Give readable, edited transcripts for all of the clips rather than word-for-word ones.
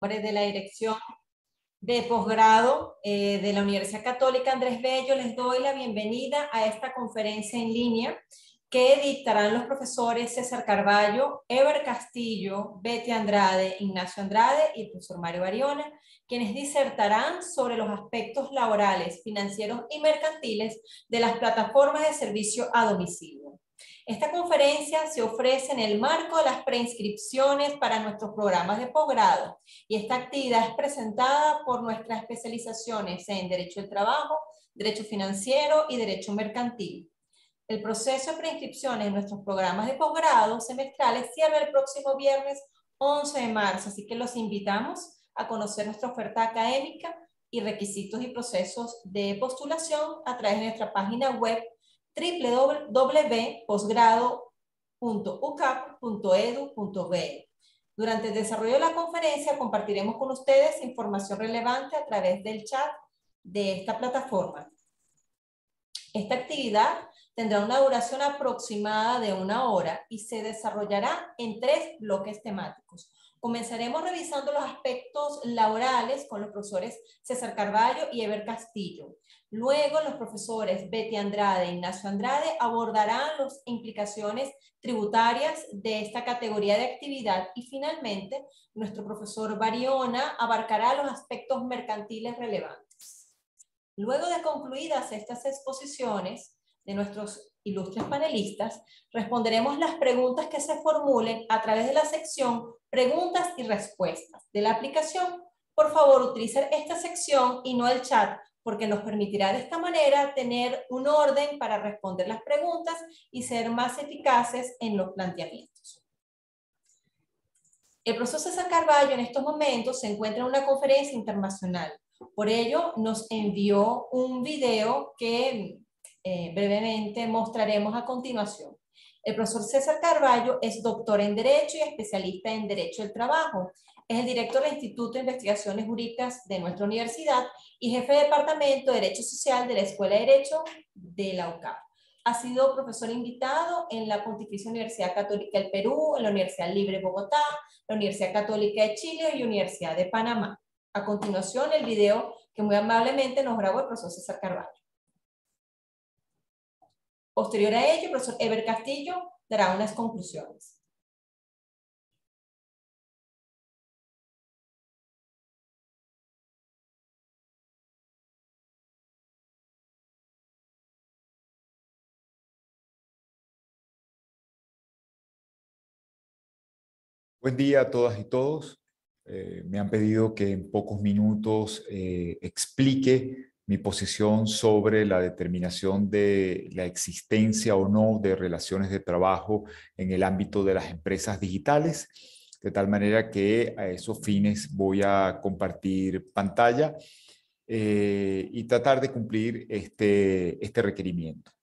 De la Dirección de Posgrado de la Universidad Católica Andrés Bello, les doy la bienvenida a esta conferencia en línea que dictarán los profesores César Carballo, Eber Castillo, Betty Andrade, Ignacio Andrade y el profesor Mario Bariona, quienes disertarán sobre los aspectos laborales, financieros y mercantiles de las plataformas de servicio a domicilio. Esta conferencia se ofrece en el marco de las preinscripciones para nuestros programas de posgrado y esta actividad es presentada por nuestras especializaciones en Derecho del Trabajo, Derecho Financiero y Derecho Mercantil. El proceso de preinscripciones en nuestros programas de posgrado semestrales cierra el próximo viernes 11 de marzo, así que los invitamos a conocer nuestra oferta académica y requisitos y procesos de postulación a través de nuestra página web www.posgrado.ucap.edu.be. Durante el desarrollo de la conferencia compartiremos con ustedes información relevante a través del chat de esta plataforma. Esta actividad tendrá una duración aproximada de 1 hora y se desarrollará en 3 bloques temáticos. Comenzaremos revisando los aspectos laborales con los profesores César Carballo y Eber Castillo. Luego, los profesores Betty Andrade e Ignacio Andrade abordarán las implicaciones tributarias de esta categoría de actividad y finalmente, nuestro profesor Bariona abarcará los aspectos mercantiles relevantes. Luego de concluidas estas exposiciones de nuestros ilustres panelistas, responderemos las preguntas que se formulen a través de la sección Preguntas y Respuestas de la aplicación. Por favor, utilicen esta sección y no el chat, porque nos permitirá de esta manera tener un orden para responder las preguntas y ser más eficaces en los planteamientos. El profesor César Carballo en estos momentos se encuentra en una conferencia internacional. Por ello, nos envió un video que brevemente mostraremos a continuación. El profesor César Carballo es doctor en Derecho y especialista en Derecho del Trabajo. Es el director del Instituto de Investigaciones Jurídicas de nuestra universidad y jefe de Departamento de Derecho Social de la Escuela de Derecho de la UCAP. Ha sido profesor invitado en la Pontificia Universidad Católica del Perú, en la Universidad Libre de Bogotá, la Universidad Católica de Chile y Universidad de Panamá. A continuación, el video que muy amablemente nos grabó el profesor César Carballo. Posterior a ello, el profesor Eber Castillo dará unas conclusiones. Buen día a todas y todos. Me han pedido que en pocos minutos explique mi posición sobre la determinación de la existencia o no de relaciones de trabajo en el ámbito de las empresas digitales, de tal manera que a esos fines voy a compartir pantalla y tratar de cumplir este requerimiento.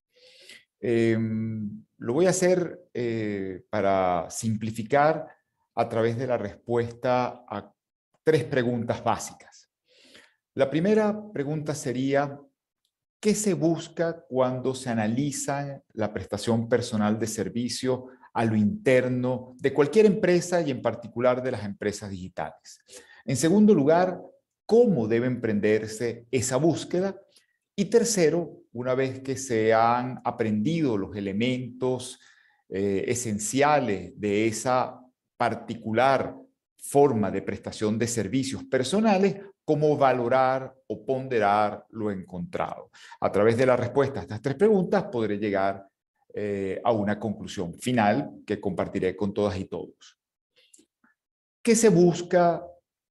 Lo voy a hacer para simplificar a través de la respuesta a 3 preguntas básicas. La primera pregunta sería, ¿qué se busca cuando se analiza la prestación personal de servicio a lo interno de cualquier empresa y en particular de las empresas digitales? En segundo lugar, ¿cómo debe emprenderse esa búsqueda? Y tercero, una vez que se han aprendido los elementos esenciales de esa particular forma de prestación de servicios personales, cómo valorar o ponderar lo encontrado. A través de la respuesta a estas 3 preguntas podré llegar a una conclusión final que compartiré con todas y todos. ¿Qué se busca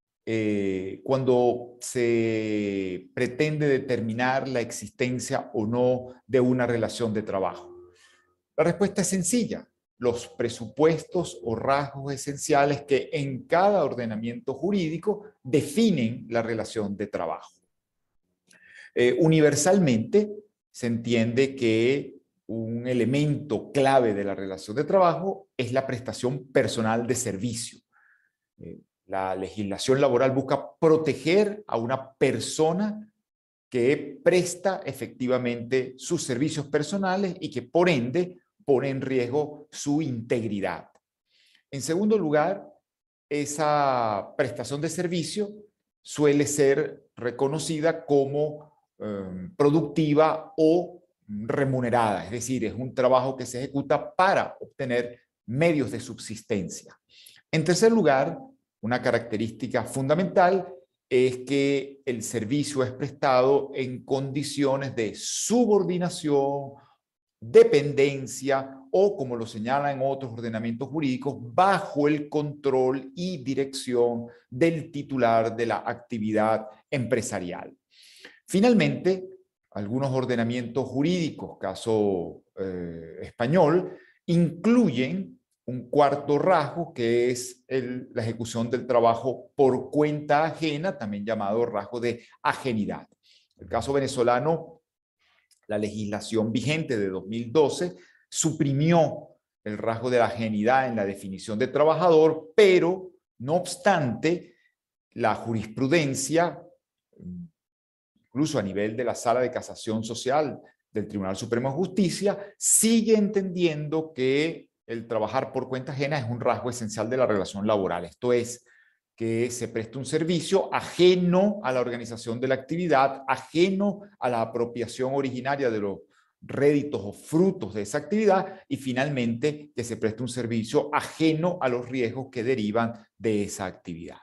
cuando se pretende determinar la existencia o no de una relación de trabajo? La respuesta es sencilla: los presupuestos o rasgos esenciales que en cada ordenamiento jurídico definen la relación de trabajo. Universalmente se entiende que un elemento clave de la relación de trabajo es la prestación personal de servicio. La legislación laboral busca proteger a una persona que presta efectivamente sus servicios personales y que por ende pone en riesgo su integridad. En segundo lugar, esa prestación de servicio suele ser reconocida como productiva o remunerada, es decir, es un trabajo que se ejecuta para obtener medios de subsistencia. En tercer lugar, una característica fundamental es que el servicio es prestado en condiciones de subordinación, dependencia o, como lo señalan otros ordenamientos jurídicos, bajo el control y dirección del titular de la actividad empresarial. Finalmente, algunos ordenamientos jurídicos, caso español, incluyen un cuarto rasgo que es la ejecución del trabajo por cuenta ajena, también llamado rasgo de ajenidad. El caso venezolano, la legislación vigente de 2012 suprimió el rasgo de la ajenidad en la definición de trabajador, pero no obstante, la jurisprudencia, incluso a nivel de la Sala de Casación Social del Tribunal Supremo de Justicia, sigue entendiendo que el trabajar por cuenta ajena es un rasgo esencial de la relación laboral. Esto es, que se preste un servicio ajeno a la organización de la actividad, ajeno a la apropiación originaria de los réditos o frutos de esa actividad, y finalmente que se preste un servicio ajeno a los riesgos que derivan de esa actividad.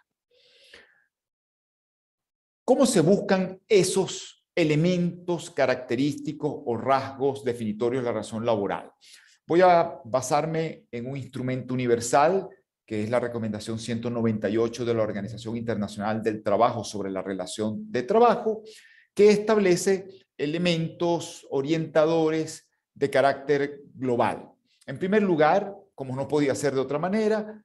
¿Cómo se buscan esos elementos característicos o rasgos definitorios de la relación laboral? Voy a basarme en un instrumento universal, que es la recomendación 198 de la Organización Internacional del Trabajo sobre la relación de trabajo, que establece elementos orientadores de carácter global. En primer lugar, como no podía ser de otra manera,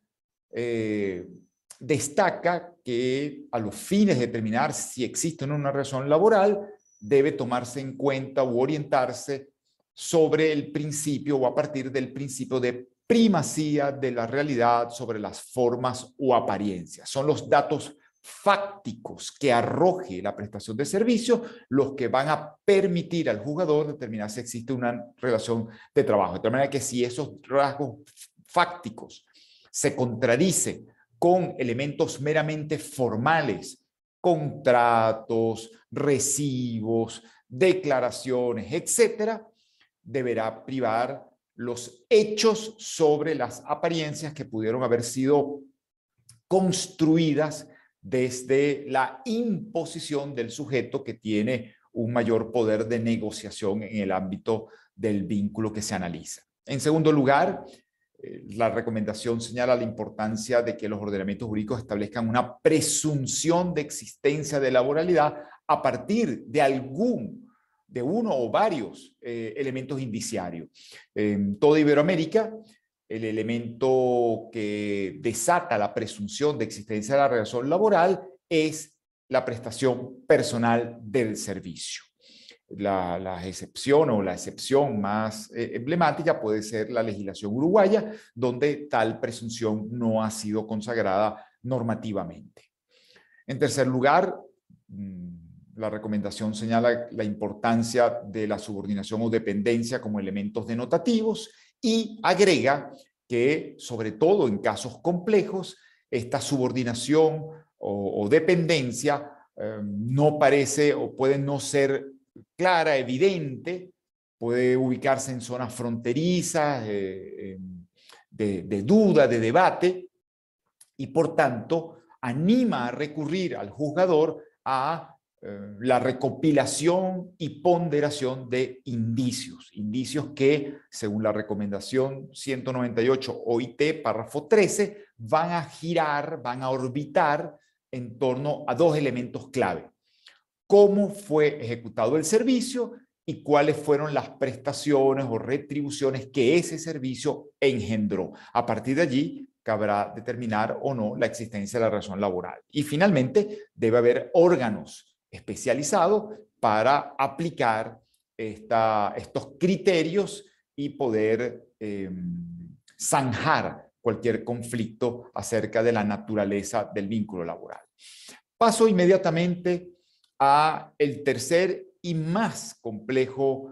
destaca que a los fines de determinar si existe o no una relación laboral, debe tomarse en cuenta u orientarse sobre el principio o a partir del principio de primacía de la realidad sobre las formas o apariencias. Son los datos fácticos que arroje la prestación de servicio los que van a permitir al jugador determinar si existe una relación de trabajo. De tal manera que si esos rasgos fácticos se contradicen con elementos meramente formales, contratos, recibos, declaraciones, etcétera, deberá privar los hechos sobre las apariencias que pudieron haber sido construidas desde la imposición del sujeto que tiene un mayor poder de negociación en el ámbito del vínculo que se analiza. En segundo lugar, la recomendación señala la importancia de que los ordenamientos jurídicos establezcan una presunción de existencia de laboralidad a partir de uno o varios elementos indiciarios. En toda Iberoamérica, el elemento que desata la presunción de existencia de la relación laboral es la prestación personal del servicio. La excepción o la excepción más emblemática puede ser la legislación uruguaya, donde tal presunción no ha sido consagrada normativamente. En tercer lugar, la recomendación señala la importancia de la subordinación o dependencia como elementos denotativos y agrega que, sobre todo en casos complejos, esta subordinación o dependencia no parece o puede no ser clara, evidente, puede ubicarse en zonas fronterizas, de duda, de debate, y por tanto anima a recurrir al juzgador a la recopilación y ponderación de indicios que, según la recomendación 198 OIT, párrafo 13, van a girar, van a orbitar en torno a dos elementos clave: cómo fue ejecutado el servicio y cuáles fueron las prestaciones o retribuciones que ese servicio engendró. A partir de allí, cabrá determinar o no la existencia de la relación laboral. Y finalmente, debe haber órganos especializados para aplicar estos criterios y poder zanjar cualquier conflicto acerca de la naturaleza del vínculo laboral. Paso inmediatamente a el tercer y más complejo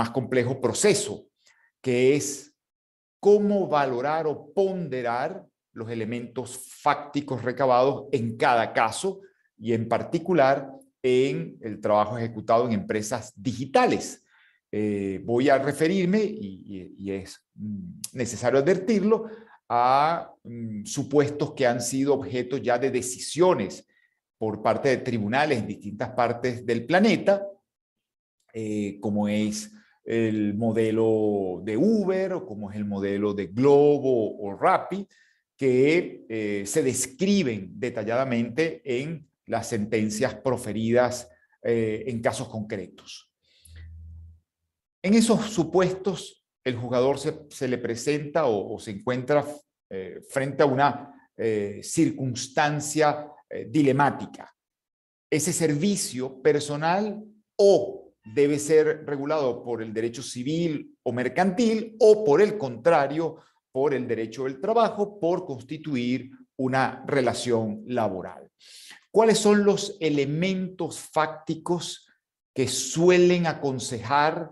proceso, que es cómo valorar o ponderar los elementos fácticos recabados en cada caso y en particular en el trabajo ejecutado en empresas digitales. Voy a referirme, y es necesario advertirlo, a supuestos que han sido objeto ya de decisiones por parte de tribunales en distintas partes del planeta, como es el modelo de Uber o como es el modelo de Globo o Rappi, que se describen detalladamente en las sentencias proferidas en casos concretos. En esos supuestos, el jugador se le presenta o se encuentra frente a una circunstancia dilemática. Ese servicio personal o debe ser regulado por el derecho civil o mercantil o, por el contrario, por el derecho del trabajo, por constituir una relación laboral. ¿Cuáles son los elementos fácticos que suelen aconsejar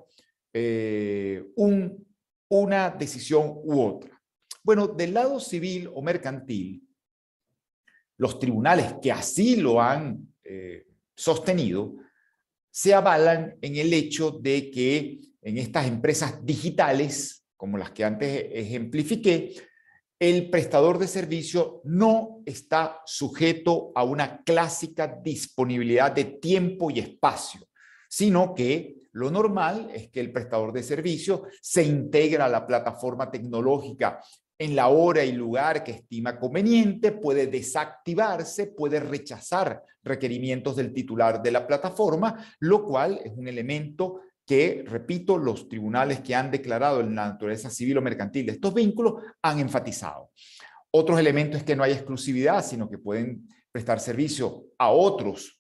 una decisión u otra? Bueno, del lado civil o mercantil, los tribunales que así lo han sostenido se avalan en el hecho de que en estas empresas digitales, como las que antes ejemplifiqué, el prestador de servicio no está sujeto a una clásica disponibilidad de tiempo y espacio, sino que lo normal es que el prestador de servicio se integra a la plataforma tecnológica en la hora y lugar que estima conveniente, puede desactivarse, puede rechazar requerimientos del titular de la plataforma, lo cual es un elemento que, repito, los tribunales que han declarado en la naturaleza civil o mercantil de estos vínculos han enfatizado. Otros elementos es que no hay exclusividad, sino que pueden prestar servicio a otros,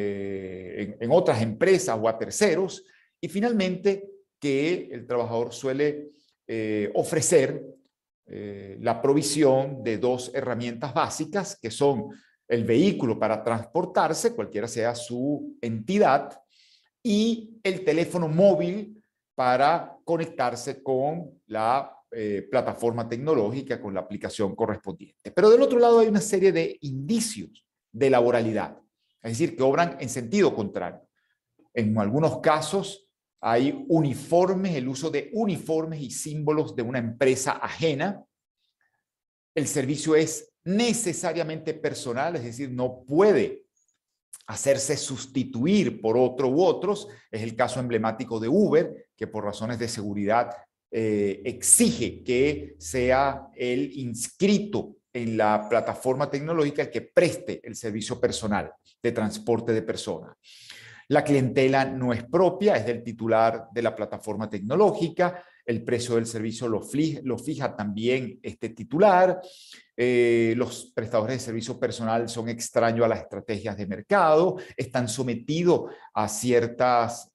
en otras empresas o a terceros. Y finalmente, que el trabajador suele ofrecer la provisión de dos herramientas básicas, que son el vehículo para transportarse, cualquiera sea su entidad, y el teléfono móvil para conectarse con la plataforma tecnológica, con la aplicación correspondiente. Pero del otro lado hay una serie de indicios de laboralidad, es decir, que obran en sentido contrario. En algunos casos hay uniformes, el uso de uniformes y símbolos de una empresa ajena. El servicio es necesariamente personal, es decir, no puede hacerse sustituir por otro u otros. Es el caso emblemático de Uber, que por razones de seguridad exige que sea el inscrito en la plataforma tecnológica el que preste el servicio personal de transporte de personas. La clientela no es propia, es del titular de la plataforma tecnológica. El precio del servicio lo fija también este titular. Los prestadores de servicio personal son extraños a las estrategias de mercado, están sometidos a ciertos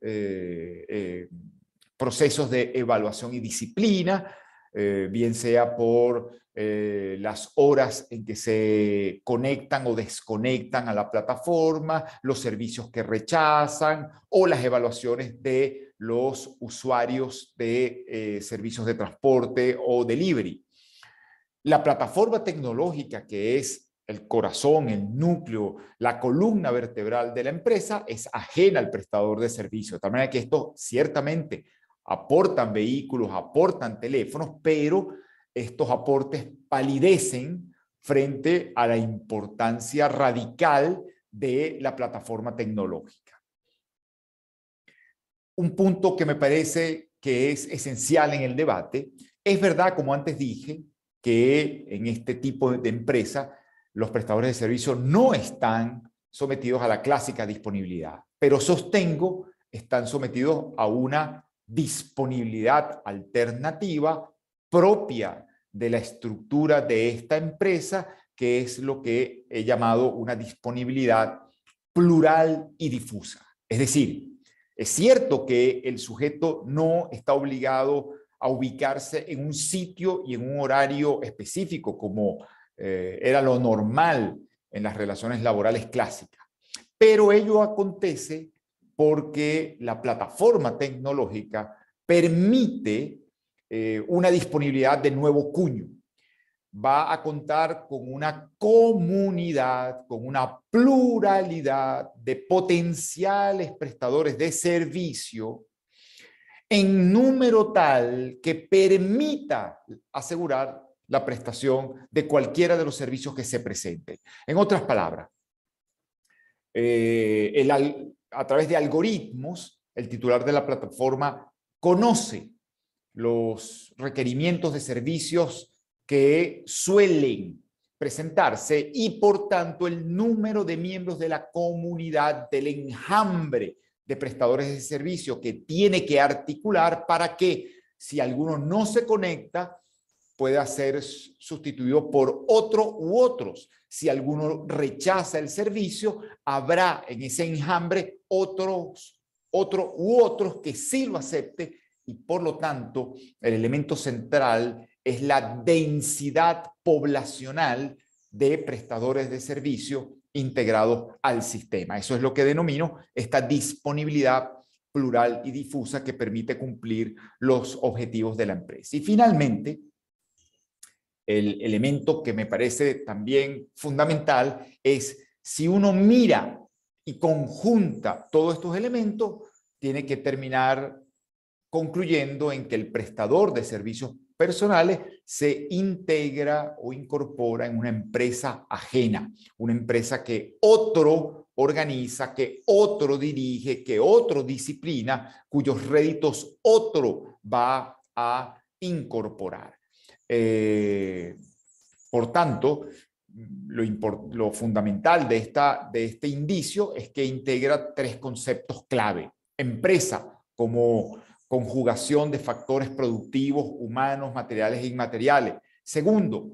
procesos de evaluación y disciplina, bien sea por las horas en que se conectan o desconectan a la plataforma, los servicios que rechazan o las evaluaciones de los usuarios de servicios de transporte o delivery. La plataforma tecnológica, que es el corazón, el núcleo, la columna vertebral de la empresa, es ajena al prestador de servicio. De tal manera que esto ciertamente aportan vehículos, aportan teléfonos, pero estos aportes palidecen frente a la importancia radical de la plataforma tecnológica. Un punto que me parece que es esencial en el debate, es verdad, como antes dije, que en este tipo de empresa los prestadores de servicio no están sometidos a la clásica disponibilidad, pero sostengo están sometidos a una disponibilidad alternativa propia de la estructura de esta empresa, que es lo que he llamado una disponibilidad plural y difusa. Es decir, es cierto que el sujeto no está obligado a ubicarse en un sitio y en un horario específico, como era lo normal en las relaciones laborales clásicas. Pero ello acontece porque la plataforma tecnológica permite una disponibilidad de nuevo cuño. va a contar con una comunidad, con una pluralidad de potenciales prestadores de servicio en número tal que permita asegurar la prestación de cualquiera de los servicios que se presenten. En otras palabras, a través de algoritmos, el titular de la plataforma conoce los requerimientos de servicios que suelen presentarse y, por tanto, el número de miembros de la comunidad, del enjambre de prestadores de servicio que tiene que articular para que, si alguno no se conecta, pueda ser sustituido por otro u otros. Si alguno rechaza el servicio, habrá en ese enjambre otro u otros que sí lo acepte, y por lo tanto el elemento central es la densidad poblacional de prestadores de servicio integrados al sistema. Eso es lo que denomino esta disponibilidad plural y difusa que permite cumplir los objetivos de la empresa. Y finalmente, el elemento que me parece también fundamental es, si uno mira y conjunta todos estos elementos, tiene que terminar concluyendo en que el prestador de servicios personales se integra o incorpora en una empresa ajena, una empresa que otro organiza, que otro dirige, que otro disciplina, cuyos réditos otro va a incorporar. Por tanto, lo fundamental de este indicio es que integra tres conceptos clave. Empresa como conjugación de factores productivos, humanos, materiales e inmateriales. Segundo,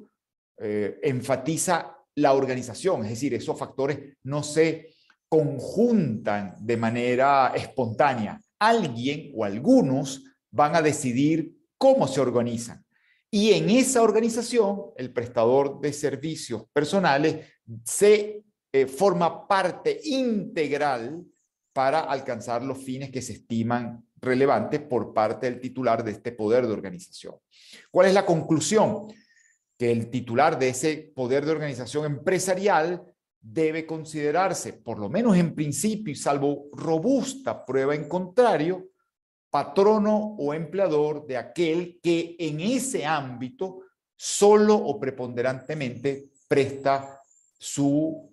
enfatiza la organización, es decir, esos factores no se conjuntan de manera espontánea. Alguien o algunos van a decidir cómo se organizan. Y en esa organización, el prestador de servicios personales se forma parte integral para alcanzar los fines que se estiman relevantes por parte del titular de este poder de organización. ¿Cuál es la conclusión? Que el titular de ese poder de organización empresarial debe considerarse, por lo menos en principio y salvo robusta prueba en contrario, patrono o empleador de aquel que en ese ámbito solo o preponderantemente presta su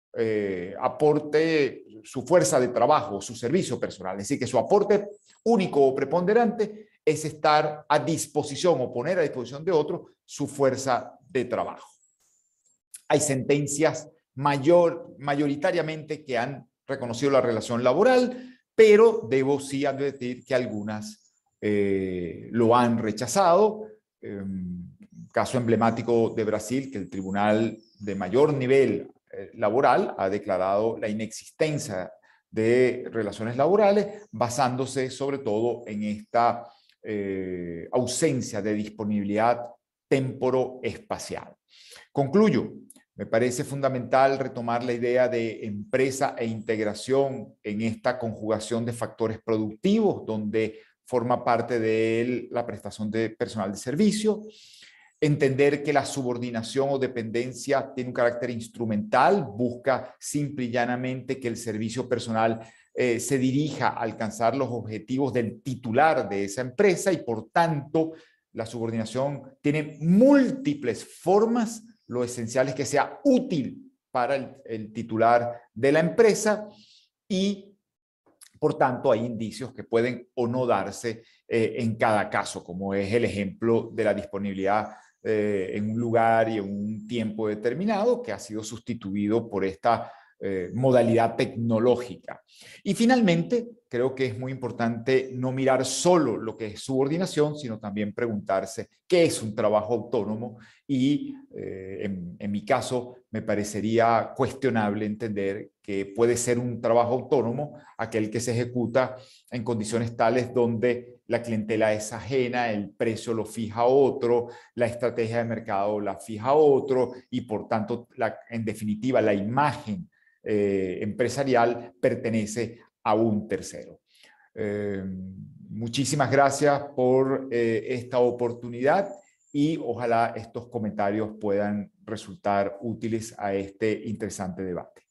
aporte, su fuerza de trabajo, su servicio personal. Es decir, que su aporte único o preponderante es estar a disposición o poner a disposición de otro su fuerza de trabajo. Hay sentencias mayoritariamente que han reconocido la relación laboral, pero debo sí advertir que algunas lo han rechazado. Caso emblemático de Brasil, que el tribunal de mayor nivel laboral ha declarado la inexistencia de relaciones laborales, basándose sobre todo en esta ausencia de disponibilidad temporoespacial. Concluyo. Me parece fundamental retomar la idea de empresa e integración en esta conjugación de factores productivos, donde forma parte de él la prestación de personal de servicio. Entender que la subordinación o dependencia tiene un carácter instrumental, busca simple y llanamente que el servicio personal se dirija a alcanzar los objetivos del titular de esa empresa, y por tanto la subordinación tiene múltiples formas. Lo esencial es que sea útil para el titular de la empresa, y por tanto hay indicios que pueden o no darse en cada caso, como es el ejemplo de la disponibilidad en un lugar y en un tiempo determinado, que ha sido sustituido por esta modalidad tecnológica. Y finalmente, creo que es muy importante no mirar solo lo que es subordinación, sino también preguntarse qué es un trabajo autónomo, y en mi caso me parecería cuestionable entender que puede ser un trabajo autónomo aquel que se ejecuta en condiciones tales donde la clientela es ajena, el precio lo fija otro, la estrategia de mercado la fija otro, y por tanto, en definitiva, la imagen empresarial pertenece a un tercero. Muchísimas gracias por esta oportunidad, y ojalá estos comentarios puedan resultar útiles a este interesante debate.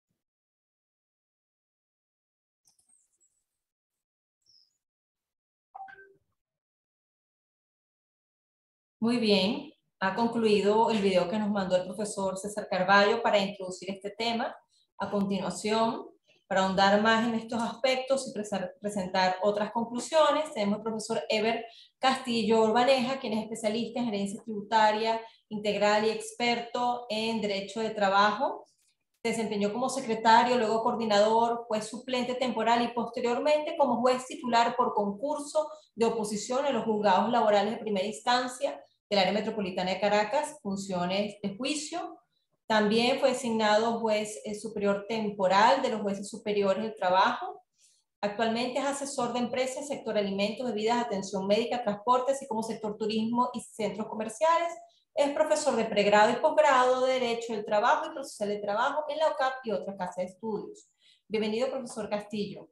Muy bien, ha concluido el video que nos mandó el profesor César Carballo para introducir este tema. A continuación, para ahondar más en estos aspectos y presentar otras conclusiones, tenemos al profesor Eber Castillo Urbaneja, quien es especialista en gerencia tributaria integral y experto en derecho de trabajo. Se desempeñó como secretario, luego coordinador, juez suplente temporal y posteriormente como juez titular por concurso de oposición en los juzgados laborales de primera instancia del área metropolitana de Caracas, funciones de juicio. También fue designado juez superior temporal de los jueces superiores del trabajo. Actualmente es asesor de empresas, sector alimentos, bebidas, atención médica, transporte, así como sector turismo y centros comerciales. Es profesor de pregrado y posgrado de Derecho del Trabajo y Procesal de Trabajo en la UCAP y otras casas de estudios. Bienvenido, profesor Castillo.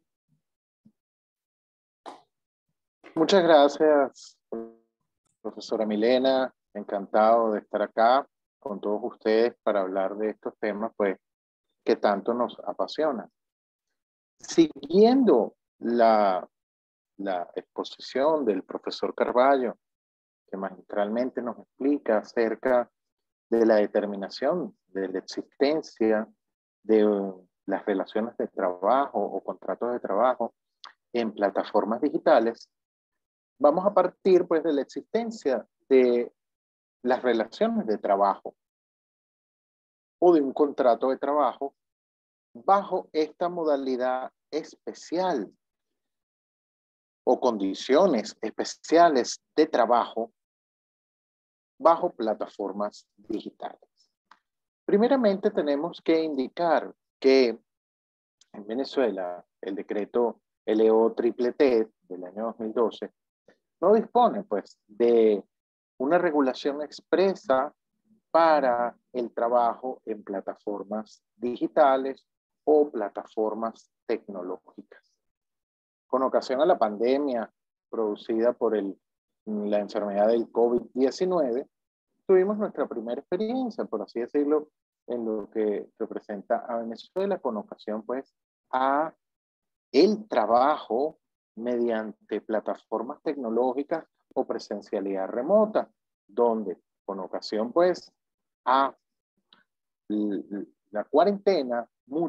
Muchas gracias, profesora Milena. Encantado de estar acá con todos ustedes para hablar de estos temas, pues, que tanto nos apasionan. Siguiendo la exposición del profesor Carballo, que magistralmente nos explica acerca de la determinación de la existencia de las relaciones de trabajo o contratos de trabajo en plataformas digitales, vamos a partir pues de la existencia de las relaciones de trabajo o de un contrato de trabajo bajo esta modalidad especial o condiciones especiales de trabajo bajo plataformas digitales. Primeramente tenemos que indicar que en Venezuela el decreto LO-T del año 2012 no dispone pues de una regulación expresa para el trabajo en plataformas digitales o plataformas tecnológicas. Con ocasión a la pandemia producida por la enfermedad del COVID-19, tuvimos nuestra primera experiencia, por así decirlo, en lo que representa a Venezuela, con ocasión pues a el trabajo mediante plataformas tecnológicas o presencialidad remota, donde con ocasión pues a la cuarentena,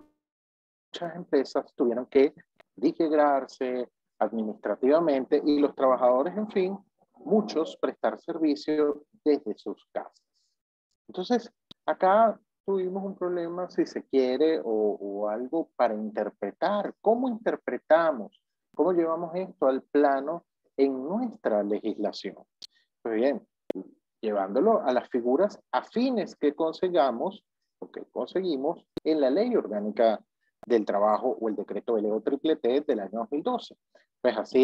muchas empresas tuvieron que integrarse administrativamente y los trabajadores, en fin, muchos prestar servicio desde sus casas. Entonces, acá tuvimos un problema, si se quiere, o algo para interpretar. ¿Cómo interpretamos? ¿Cómo llevamos esto al plano en nuestra legislación? Pues bien, llevándolo a las figuras afines que consigamos, o que conseguimos en la Ley Orgánica del Trabajo o el decreto LO-T del año 2012. Pues así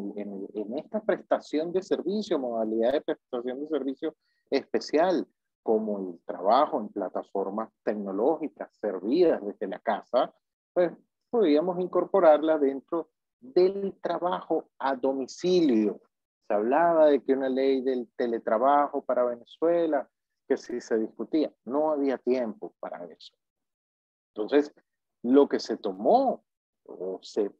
en esta prestación de servicio, modalidad de prestación de servicio especial, como el trabajo en plataformas tecnológicas servidas desde la casa, pues podríamos incorporarla dentro del trabajo a domicilio. Se hablaba de que una ley del teletrabajo para Venezuela, que sí se discutía, no había tiempo para eso. Entonces, lo que se tomó o se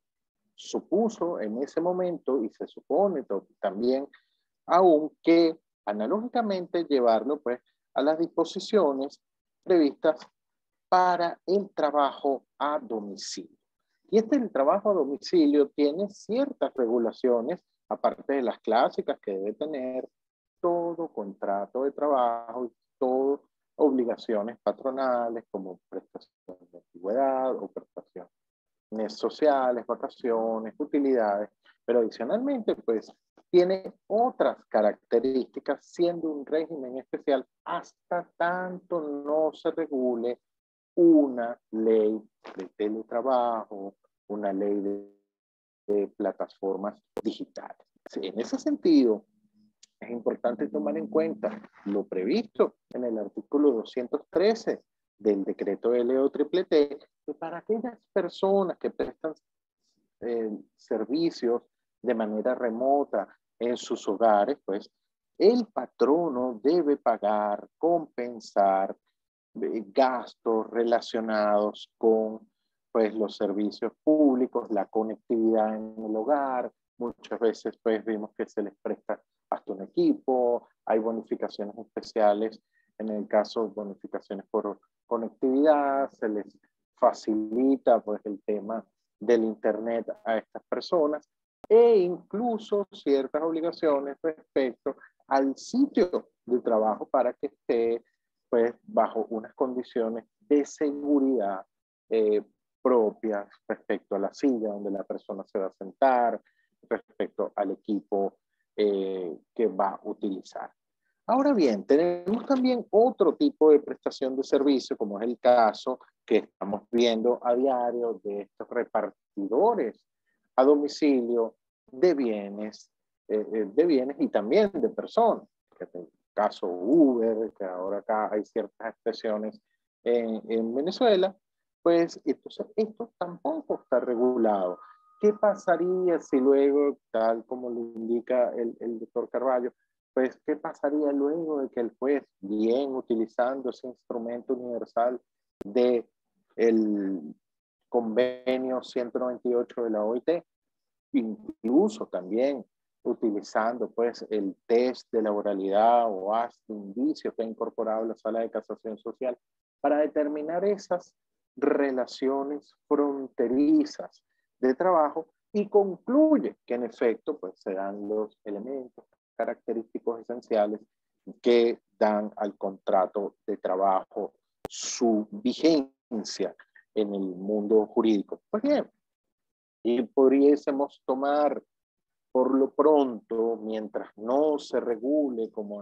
supuso en ese momento y se supone también aún que analógicamente llevarlo pues a las disposiciones previstas para el trabajo a domicilio. Y el trabajo a domicilio tiene ciertas regulaciones, aparte de las clásicas que debe tener todo contrato de trabajo y todo obligaciones patronales como prestaciones de antigüedad o prestaciones sociales, vacaciones, utilidades, pero adicionalmente pues tiene otras características siendo un régimen especial hasta tanto no se regule una ley de teletrabajo, una ley de plataformas digitales. Sí, en ese sentido, es importante tomar en cuenta lo previsto en el artículo 213 del decreto LO-T, que para aquellas personas que prestan servicios de manera remota en sus hogares, pues el patrono debe pagar, compensar gastos relacionados con pues, los servicios públicos, la conectividad en el hogar. Muchas veces pues, vimos que se les presta hasta un equipo, hay bonificaciones especiales, en el caso de bonificaciones por conectividad, se les facilita pues, el tema del internet a estas personas e incluso ciertas obligaciones respecto al sitio de trabajo para que esté pues, bajo unas condiciones de seguridad propias respecto a la silla donde la persona se va a sentar, respecto al equipo que va a utilizar. Ahora bien, tenemos también otro tipo de prestación de servicio, como es el caso que estamos viendo a diario de estos repartidores a domicilio de bienes y también de personas. En el caso Uber, que ahora acá hay ciertas expresiones en Venezuela, pues entonces esto tampoco está regulado. ¿Qué pasaría si luego, tal como lo indica el doctor Carvalho, pues qué pasaría luego de que el juez, bien utilizando ese instrumento universal de el convenio 198 de la OIT, incluso también utilizando pues el test de laboralidad o hasta indicio que ha incorporado la Sala de Casación Social para determinar esas relaciones fronterizas de trabajo y concluye que en efecto pues se dan los elementos característicos esenciales que dan al contrato de trabajo su vigencia en el mundo jurídico. Pues bien, y pudiésemos tomar por lo pronto, mientras no se regule como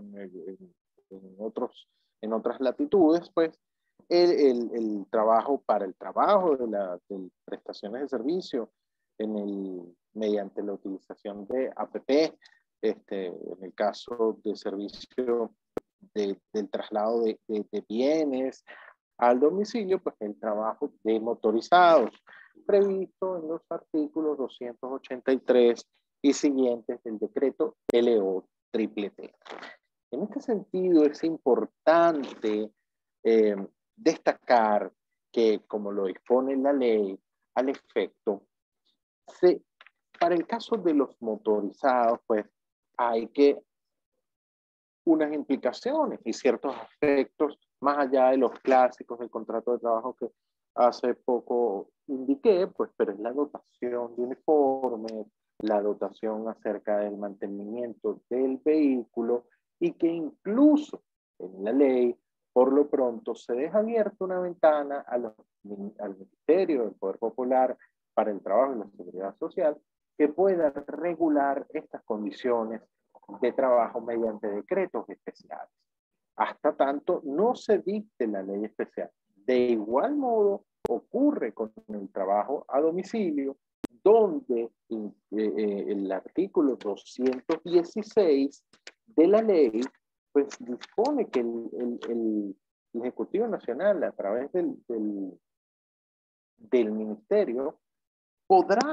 en otras latitudes, pues el trabajo para el trabajo de prestaciones de servicio mediante la utilización de APP, en el caso de servicio del traslado de bienes al domicilio, pues el trabajo de motorizados, previsto en los artículos 283 y siguientes del decreto LO-TT. En este sentido, es importante destacar que, como lo dispone la ley, al efecto, para el caso de los motorizados, pues hay que unas implicaciones y ciertos aspectos más allá de los clásicos del contrato de trabajo que hace poco indiqué, pues, pero es la dotación de uniformes, la dotación acerca del mantenimiento del vehículo y que incluso en la ley, por lo pronto, se deja abierta una ventana al Ministerio del Poder Popular para el Trabajo y la Seguridad Social que pueda regular estas condiciones de trabajo mediante decretos especiales. Hasta tanto no se dicte la ley especial. De igual modo ocurre con el trabajo a domicilio, donde el artículo 216 de la ley pues dispone que el Ejecutivo Nacional a través del Ministerio podrá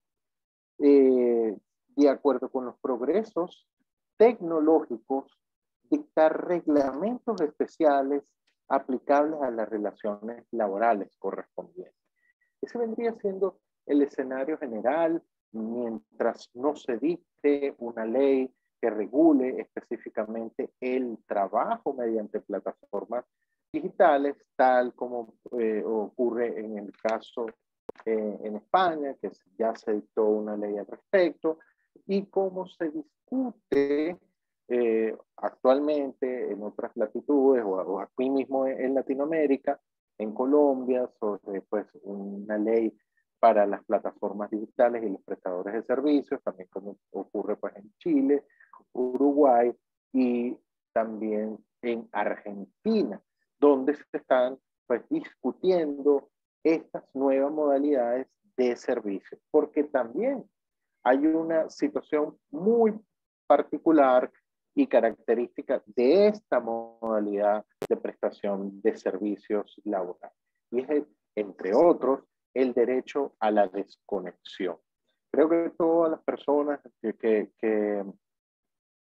de acuerdo con los progresos tecnológicos, dictar reglamentos especiales aplicables a las relaciones laborales correspondientes. Ese vendría siendo el escenario general mientras no se dicte una ley que regule específicamente el trabajo mediante plataformas digitales, tal como ocurre en el caso en España, que ya se dictó una ley al respecto, y cómo se discute actualmente en otras latitudes o aquí mismo en Latinoamérica, en Colombia, sobre pues, una ley para las plataformas digitales y los prestadores de servicios, también como ocurre pues, en Chile, Uruguay y también en Argentina, donde se están pues, discutiendo estas nuevas modalidades de servicio, porque también hay una situación muy particular y característica de esta modalidad de prestación de servicios laborales. Y es, entre otros, el derecho a la desconexión. Creo que todas las personas que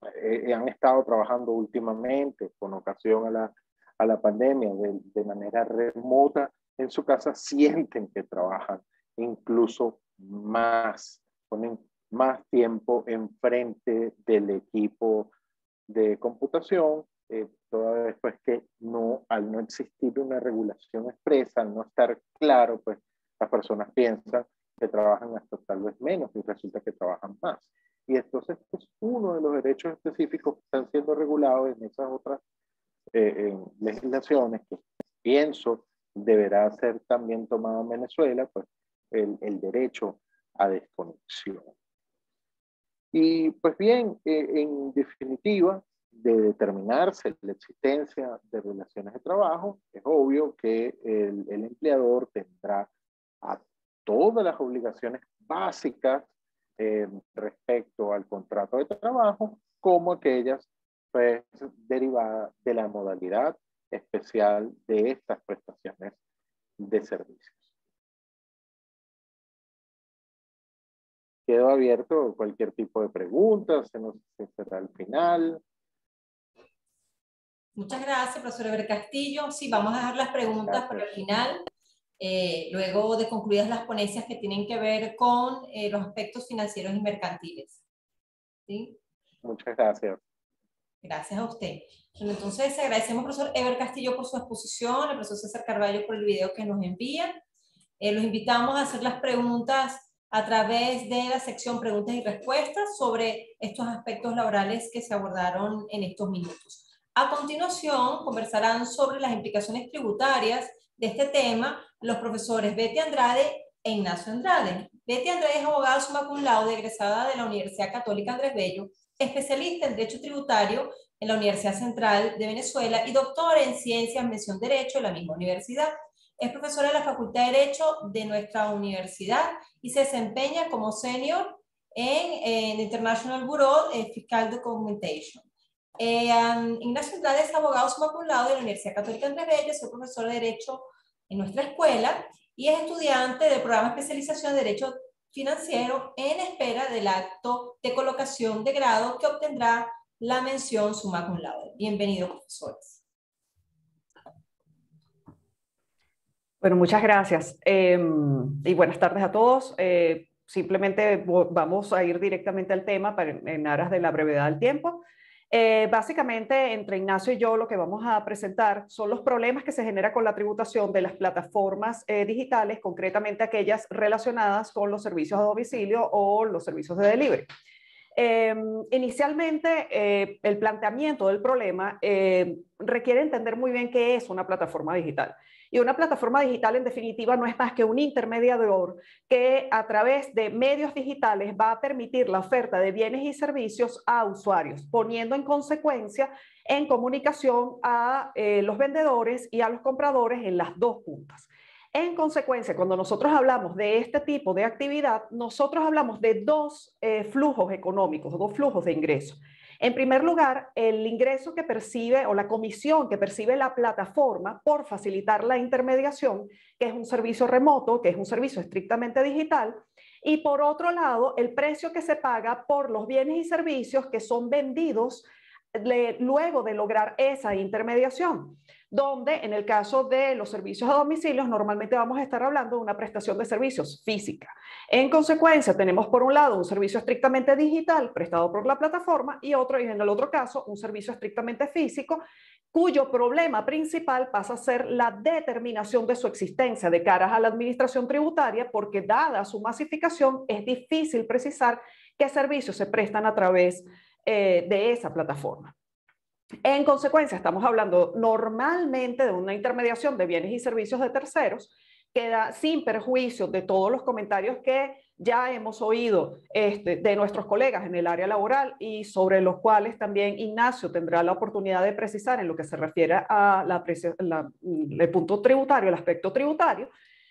han estado trabajando últimamente con ocasión a la pandemia de manera remota en su casa, sienten que trabajan incluso más, ponen más tiempo enfrente del equipo de computación, toda vez pues que al no existir una regulación expresa, al no estar claro, pues las personas piensan que trabajan hasta tal vez menos y resulta que trabajan más. Y entonces es uno de los derechos específicos que están siendo regulados en esas otras legislaciones que pienso deberá ser también tomado en Venezuela, pues el derecho a desconexión. Y pues bien, en definitiva, de determinarse la existencia de relaciones de trabajo, es obvio que el empleador tendrá a todas las obligaciones básicas respecto al contrato de trabajo, como aquellas pues, derivadas de la modalidad especial de estas prestaciones de servicios. Quedo abierto a cualquier tipo de preguntas, se nos será al final. Muchas gracias, profesor Eber Castillo. Sí, vamos a dejar las preguntas para el final, luego de concluidas las ponencias que tienen que ver con los aspectos financieros y mercantiles. ¿Sí? Muchas gracias. Gracias a usted. Bueno, entonces, agradecemos al profesor Eber Castillo por su exposición, al profesor César Carvalho por el video que nos envían. Los invitamos a hacer las preguntas a través de la sección preguntas y respuestas sobre estos aspectos laborales que se abordaron en estos minutos. A continuación, conversarán sobre las implicaciones tributarias de este tema los profesores Betty Andrade e Ignacio Andrade. Betty Andrade es abogada summa cum laude, egresada de la Universidad Católica Andrés Bello, especialista en Derecho Tributario en la Universidad Central de Venezuela y doctora en Ciencias Mención Derecho en la misma universidad. Es profesora de la Facultad de Derecho de nuestra universidad y se desempeña como senior en International Bureau Fiscal Documentation. Ignacio Andrade es abogado summa cum laude de la Universidad Católica Andrés Bello, es profesor de Derecho en nuestra escuela y es estudiante del programa de especialización de Derecho Financiero en espera del acto de colocación de grado que obtendrá la mención summa cum laude. Bienvenidos, profesores. Bueno, muchas gracias y buenas tardes a todos. Simplemente vamos a ir directamente al tema en aras de la brevedad del tiempo. Básicamente, entre Ignacio y yo lo que vamos a presentar son los problemas que se generan con la tributación de las plataformas digitales, concretamente aquellas relacionadas con los servicios a domicilio o los servicios de delivery. Inicialmente, el planteamiento del problema requiere entender muy bien qué es una plataforma digital. Y una plataforma digital, en definitiva, no es más que un intermediador que a través de medios digitales va a permitir la oferta de bienes y servicios a usuarios, poniendo en consecuencia en comunicación a los vendedores y a los compradores en las dos puntas. En consecuencia, cuando nosotros hablamos de este tipo de actividad, nosotros hablamos de dos flujos económicos, dos flujos de ingresos. En primer lugar, el ingreso que percibe o la comisión que percibe la plataforma por facilitar la intermediación, que es un servicio remoto, que es un servicio estrictamente digital. Y por otro lado, el precio que se paga por los bienes y servicios que son vendidos luego de lograr esa intermediación, donde en el caso de los servicios a domicilios normalmente vamos a estar hablando de una prestación de servicios física. En consecuencia, tenemos por un lado un servicio estrictamente digital prestado por la plataforma y en el otro caso un servicio estrictamente físico cuyo problema principal pasa a ser la determinación de su existencia de cara a la administración tributaria, porque dada su masificación es difícil precisar qué servicios se prestan a través de esa plataforma. En consecuencia, estamos hablando normalmente de una intermediación de bienes y servicios de terceros que da sin perjuicio de todos los comentarios que ya hemos oído de nuestros colegas en el área laboral y sobre los cuales también Ignacio tendrá la oportunidad de precisar en lo que se refiere a el punto tributario, el aspecto tributario.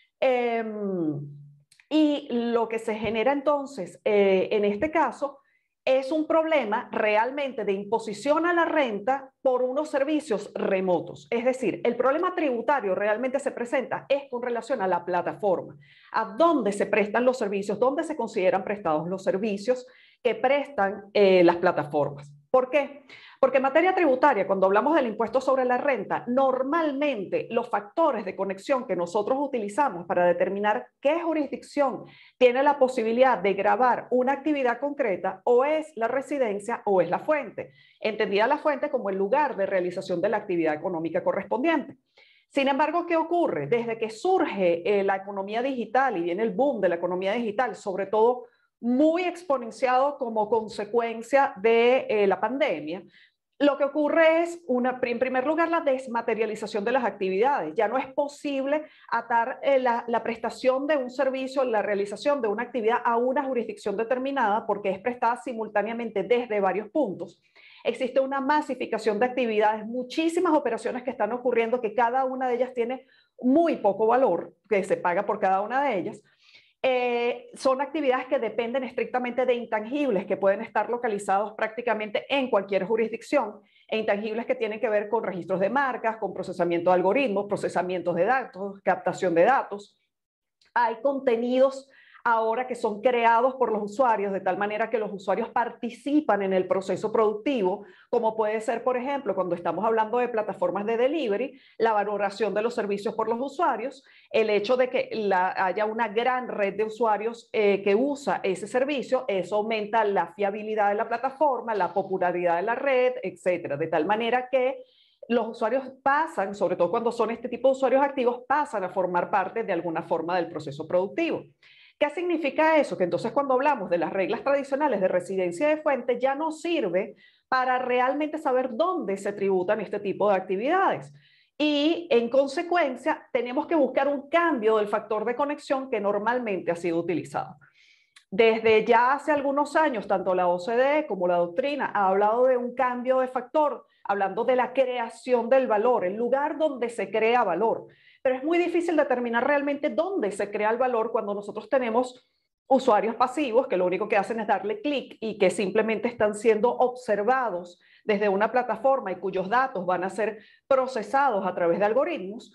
Y lo que se genera entonces en este caso es un problema realmente de imposición a la renta por unos servicios remotos. Es decir, el problema tributario realmente se presenta es con relación a la plataforma, a dónde se prestan los servicios, dónde se consideran prestados los servicios que prestan las plataformas. ¿Por qué? Porque en materia tributaria, cuando hablamos del impuesto sobre la renta, normalmente los factores de conexión que nosotros utilizamos para determinar qué jurisdicción tiene la posibilidad de gravar una actividad concreta o es la residencia o es la fuente, entendida la fuente como el lugar de realización de la actividad económica correspondiente. Sin embargo, ¿qué ocurre? Desde que surge la economía digital y viene el boom de la economía digital, sobre todo muy exponenciado como consecuencia de la pandemia, lo que ocurre es, en primer lugar, la desmaterialización de las actividades. Ya no es posible atar la prestación de un servicio, la realización de una actividad a una jurisdicción determinada porque es prestada simultáneamente desde varios puntos. Existe una masificación de actividades, muchísimas operaciones que están ocurriendo que cada una de ellas tiene muy poco valor, que se paga por cada una de ellas. Son actividades que dependen estrictamente de intangibles que pueden estar localizados prácticamente en cualquier jurisdicción, e intangibles que tienen que ver con registros de marcas, con procesamiento de algoritmos, procesamientos de datos, captación de datos. Hay contenidos ahora que son creados por los usuarios de tal manera que los usuarios participan en el proceso productivo, como puede ser, por ejemplo, cuando estamos hablando de plataformas de delivery, la valoración de los servicios por los usuarios, el hecho de que haya una gran red de usuarios que usa ese servicio, eso aumenta la fiabilidad de la plataforma, la popularidad de la red, etcétera, de tal manera que los usuarios pasan, sobre todo cuando son este tipo de usuarios activos, pasan a formar parte de alguna forma del proceso productivo. ¿Qué significa eso? Que entonces cuando hablamos de las reglas tradicionales de residencia de fuente ya no sirve para realmente saber dónde se tributan este tipo de actividades. Y en consecuencia tenemos que buscar un cambio del factor de conexión que normalmente ha sido utilizado. Desde ya hace algunos años, tanto la OCDE como la doctrina ha hablado de un cambio de factor, hablando de la creación del valor, el lugar donde se crea valor. Pero es muy difícil determinar realmente dónde se crea el valor cuando nosotros tenemos usuarios pasivos que lo único que hacen es darle clic y que simplemente están siendo observados desde una plataforma y cuyos datos van a ser procesados a través de algoritmos.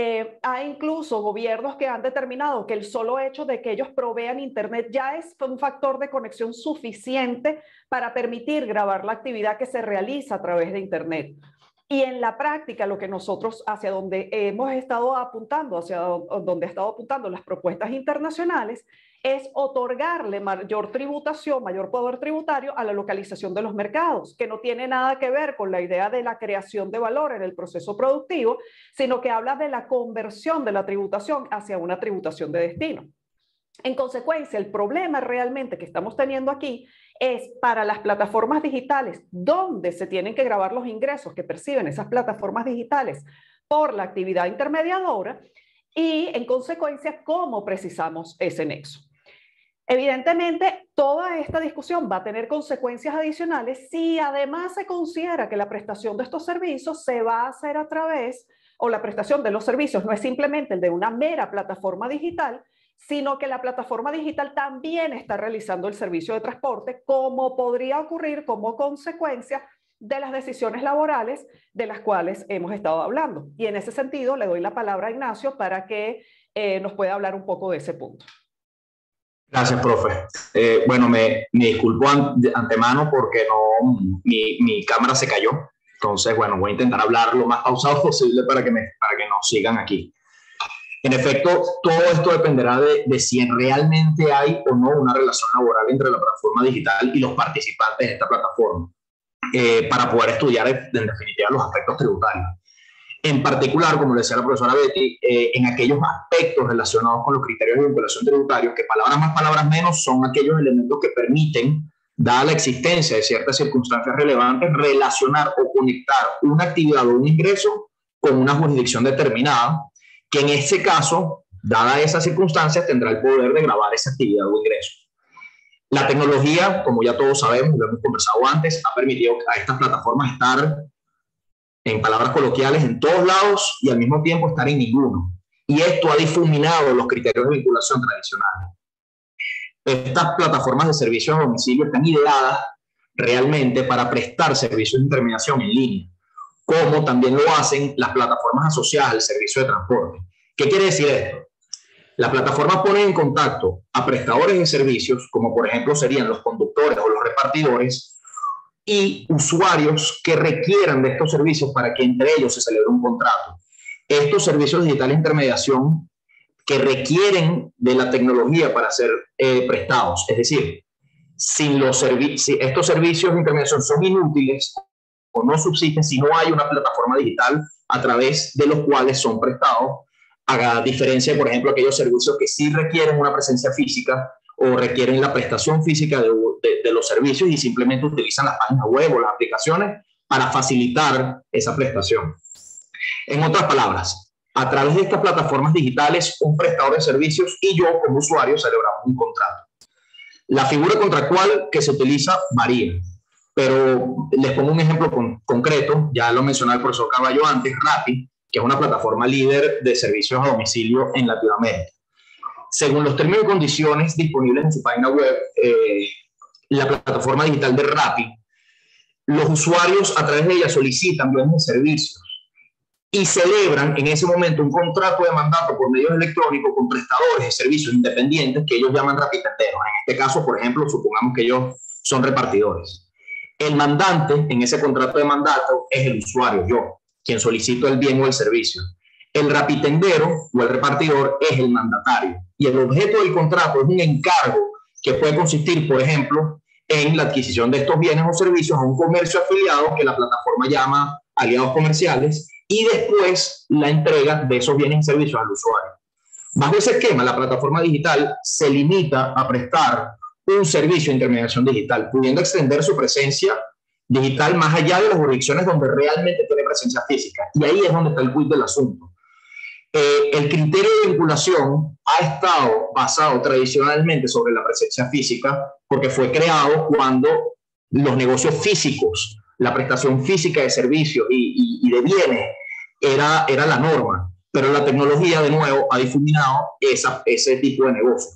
Hay incluso gobiernos que han determinado que el solo hecho de que ellos provean Internet ya es un factor de conexión suficiente para permitir grabar la actividad que se realiza a través de Internet. Y en la práctica, lo que nosotros, hacia donde hemos estado apuntando, hacia donde han estado apuntando las propuestas internacionales, es otorgarle mayor tributación, mayor poder tributario a la localización de los mercados, que no tiene nada que ver con la idea de la creación de valor en el proceso productivo, sino que habla de la conversión de la tributación hacia una tributación de destino. En consecuencia, el problema realmente que estamos teniendo aquí es para las plataformas digitales, donde se tienen que grabar los ingresos que perciben esas plataformas digitales por la actividad intermediadora y, en consecuencia, cómo precisamos ese nexo. Evidentemente, toda esta discusión va a tener consecuencias adicionales si además se considera que la prestación de estos servicios se va a hacer a través, o la prestación de los servicios no es simplemente el de una mera plataforma digital, sino que la plataforma digital también está realizando el servicio de transporte, como podría ocurrir como consecuencia de las decisiones laborales de las cuales hemos estado hablando. Y en ese sentido le doy la palabra a Ignacio para que nos pueda hablar un poco de ese punto. Gracias, profe. Bueno, me disculpo de antemano porque mi cámara se cayó. Entonces, bueno, voy a intentar hablar lo más pausado posible para que nos sigan aquí. En efecto, todo esto dependerá de si realmente hay o no una relación laboral entre la plataforma digital y los participantes de esta plataforma, para poder estudiar en definitiva los aspectos tributarios. En particular, como le decía la profesora Betty, en aquellos aspectos relacionados con los criterios de vinculación tributarios, que palabras más, palabras menos, son aquellos elementos que permiten, dada la existencia de ciertas circunstancias relevantes, relacionar o conectar una actividad o un ingreso con una jurisdicción determinada, que en este caso, dada esas circunstancias, tendrá el poder de gravar esa actividad o ingreso. La tecnología, como ya todos sabemos, lo hemos conversado antes, ha permitido a estas plataformas estar, en palabras coloquiales, en todos lados y al mismo tiempo estar en ninguno. Y esto ha difuminado los criterios de vinculación tradicionales. Estas plataformas de servicios a domicilio están ideadas realmente para prestar servicios de intermediación en línea, como también lo hacen las plataformas asociadas al servicio de transporte. ¿Qué quiere decir esto? Las plataformas ponen en contacto a prestadores de servicios, como por ejemplo serían los conductores o los repartidores, y usuarios que requieran de estos servicios para que entre ellos se celebre un contrato. Estos servicios digitales de intermediación que requieren de la tecnología para ser prestados, es decir, sin si estos servicios de intermediación son inútiles o no subsisten si no hay una plataforma digital a través de los cuales son prestados, a diferencia de, por ejemplo, aquellos servicios que sí requieren una presencia física o requieren la prestación física de los servicios y simplemente utilizan las páginas web o las aplicaciones para facilitar esa prestación. En otras palabras, a través de estas plataformas digitales, un prestador de servicios y yo como usuario celebramos un contrato. La figura contractual que se utiliza varía, pero les pongo un ejemplo concreto, ya lo mencionó el profesor Carballo antes, Rappi, que es una plataforma líder de servicios a domicilio en Latinoamérica. Según los términos y condiciones disponibles en su página web, la plataforma digital de Rappi, los usuarios a través de ella solicitan bienes y servicios y celebran en ese momento un contrato de mandato por medios electrónicos con prestadores de servicios independientes que ellos llaman rapitenderos. En este caso, por ejemplo, supongamos que ellos son repartidores. El mandante en ese contrato de mandato es el usuario, yo, quien solicito el bien o el servicio. El rapitendero o el repartidor es el mandatario. Y el objeto del contrato es un encargo que puede consistir, por ejemplo, en la adquisición de estos bienes o servicios a un comercio afiliado que la plataforma llama aliados comerciales y después la entrega de esos bienes y servicios al usuario. Bajo ese esquema, la plataforma digital se limita a prestar un servicio de intermediación digital, pudiendo extender su presencia digital más allá de las jurisdicciones donde realmente tiene presencia física. Y ahí es donde está el quid del asunto. El criterio de vinculación ha estado basado tradicionalmente sobre la presencia física porque fue creado cuando los negocios físicos, la prestación física de servicios y de bienes era la norma, pero la tecnología de nuevo ha difuminado ese tipo de negocio.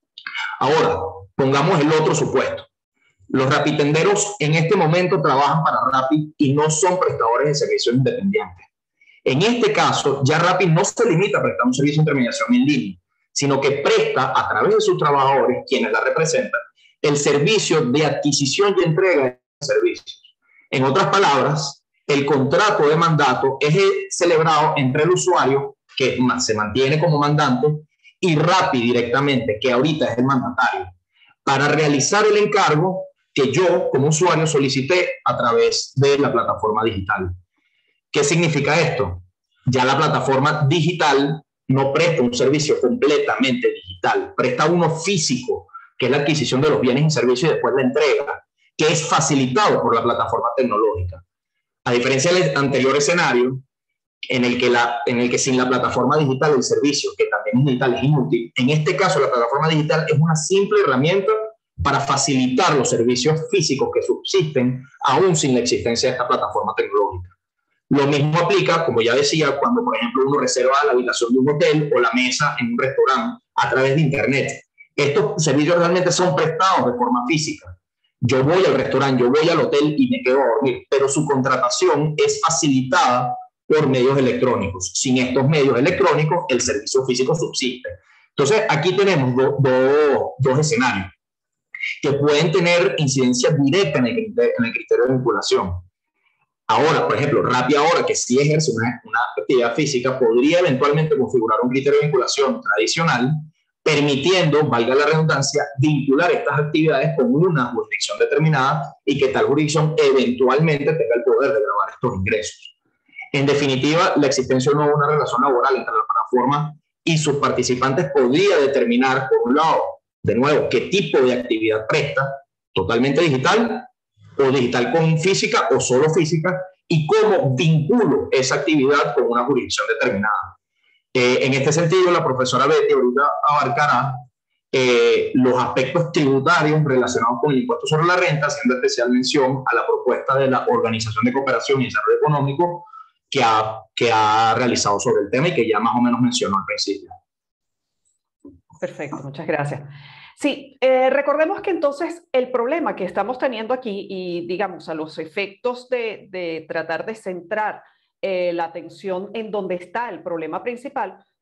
Ahora, pongamos el otro supuesto. Los rapitenderos en este momento trabajan para Rappi y no son prestadores de servicios independientes. En este caso, ya Rappi no se limita a prestar un servicio de intermediación en línea, sino que presta a través de sus trabajadores, quienes la representan, el servicio de adquisición y entrega de servicios. En otras palabras, el contrato de mandato es celebrado entre el usuario, que se mantiene como mandante, y Rappi directamente, que ahorita es el mandatario, para realizar el encargo que yo como usuario solicité a través de la plataforma digital. ¿Qué significa esto? Ya la plataforma digital no presta un servicio completamente digital, presta uno físico, que es la adquisición de los bienes y servicios y después la entrega, que es facilitado por la plataforma tecnológica. A diferencia del anterior escenario, en el que sin la plataforma digital el servicio, que también es digital, es inútil, en este caso la plataforma digital es una simple herramienta para facilitar los servicios físicos que subsisten aún sin la existencia de esta plataforma tecnológica. Lo mismo aplica, como ya decía, cuando, por ejemplo, uno reserva la habitación de un hotel o la mesa en un restaurante a través de Internet. Estos servicios realmente son prestados de forma física. Yo voy al restaurante, yo voy al hotel y me quedo a dormir, pero su contratación es facilitada por medios electrónicos. Sin estos medios electrónicos, el servicio físico subsiste. Entonces, aquí tenemos dos escenarios que pueden tener incidencia directa en el criterio de vinculación. Ahora, por ejemplo, Rappi ahora que sí ejerce una actividad física, podría eventualmente configurar un criterio de vinculación tradicional, permitiendo, valga la redundancia, vincular estas actividades con una jurisdicción determinada y que tal jurisdicción eventualmente tenga el poder de gravar estos ingresos. En definitiva, la existencia no de una relación laboral entre la plataforma y sus participantes podría determinar, por un lado, de nuevo, qué tipo de actividad presta, totalmente digital o digital con física o solo física, y cómo vinculo esa actividad con una jurisdicción determinada. En este sentido, la profesora Betty ahorita abarcará los aspectos tributarios relacionados con el impuesto sobre la renta, haciendo especial mención a la propuesta de la Organización de Cooperación y Desarrollo Económico que ha realizado sobre el tema y que ya más o menos mencionó al principio. Perfecto, muchas gracias. Sí, recordemos que entonces el problema que estamos teniendo aquí y digamos a los efectos de tratar de centrar la atención en donde está el problema principal,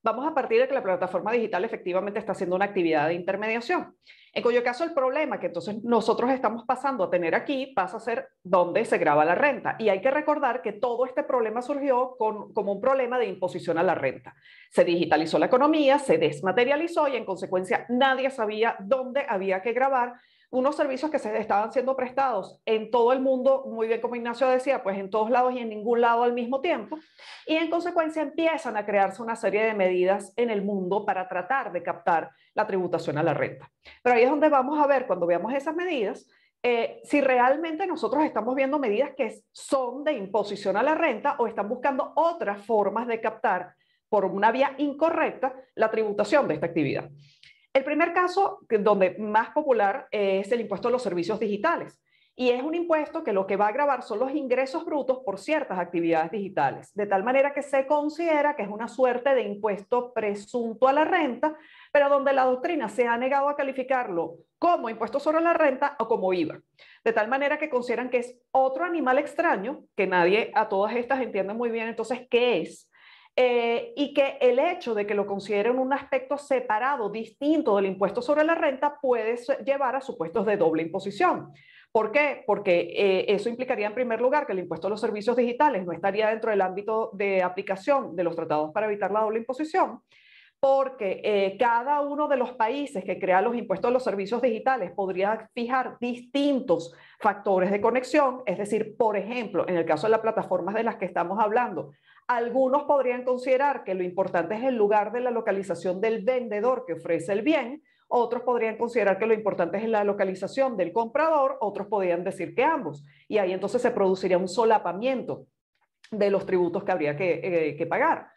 vamos a partir de que la plataforma digital efectivamente está haciendo una actividad de intermediación, en cuyo caso el problema que entonces nosotros estamos pasando a tener aquí pasa a ser dónde se graba la renta. Y hay que recordar que todo este problema surgió como un problema de imposición a la renta. Se digitalizó la economía, se desmaterializó y en consecuencia nadie sabía dónde había que grabar unos servicios que se estaban siendo prestados en todo el mundo, muy bien como Ignacio decía, pues en todos lados y en ningún lado al mismo tiempo, y en consecuencia empiezan a crearse una serie de medidas en el mundo para tratar de captar la tributación a la renta. Pero ahí es donde vamos a ver, cuando veamos esas medidas, si realmente nosotros estamos viendo medidas que son de imposición a la renta o están buscando otras formas de captar por una vía incorrecta la tributación de esta actividad. El primer caso, donde más popular, es el impuesto a los servicios digitales. Y es un impuesto que lo que va a gravar son los ingresos brutos por ciertas actividades digitales, de tal manera que se considera que es una suerte de impuesto presunto a la renta, pero donde la doctrina se ha negado a calificarlo como impuesto sobre la renta o como IVA. De tal manera que consideran que es otro animal extraño, que nadie a todas estas entiende muy bien entonces qué es, y que el hecho de que lo consideren un aspecto separado, distinto del impuesto sobre la renta, puede llevar a supuestos de doble imposición. ¿Por qué? Porque eso implicaría en primer lugar que el impuesto a los servicios digitales no estaría dentro del ámbito de aplicación de los tratados para evitar la doble imposición, porque cada uno de los países que crea los impuestos a los servicios digitales podría fijar distintos factores de conexión, es decir, por ejemplo, en el caso de las plataformas de las que estamos hablando, algunos podrían considerar que lo importante es el lugar de la localización del vendedor que ofrece el bien, otros podrían considerar que lo importante es la localización del comprador, otros podrían decir que ambos, y ahí entonces se produciría un solapamiento de los tributos que habría que pagar.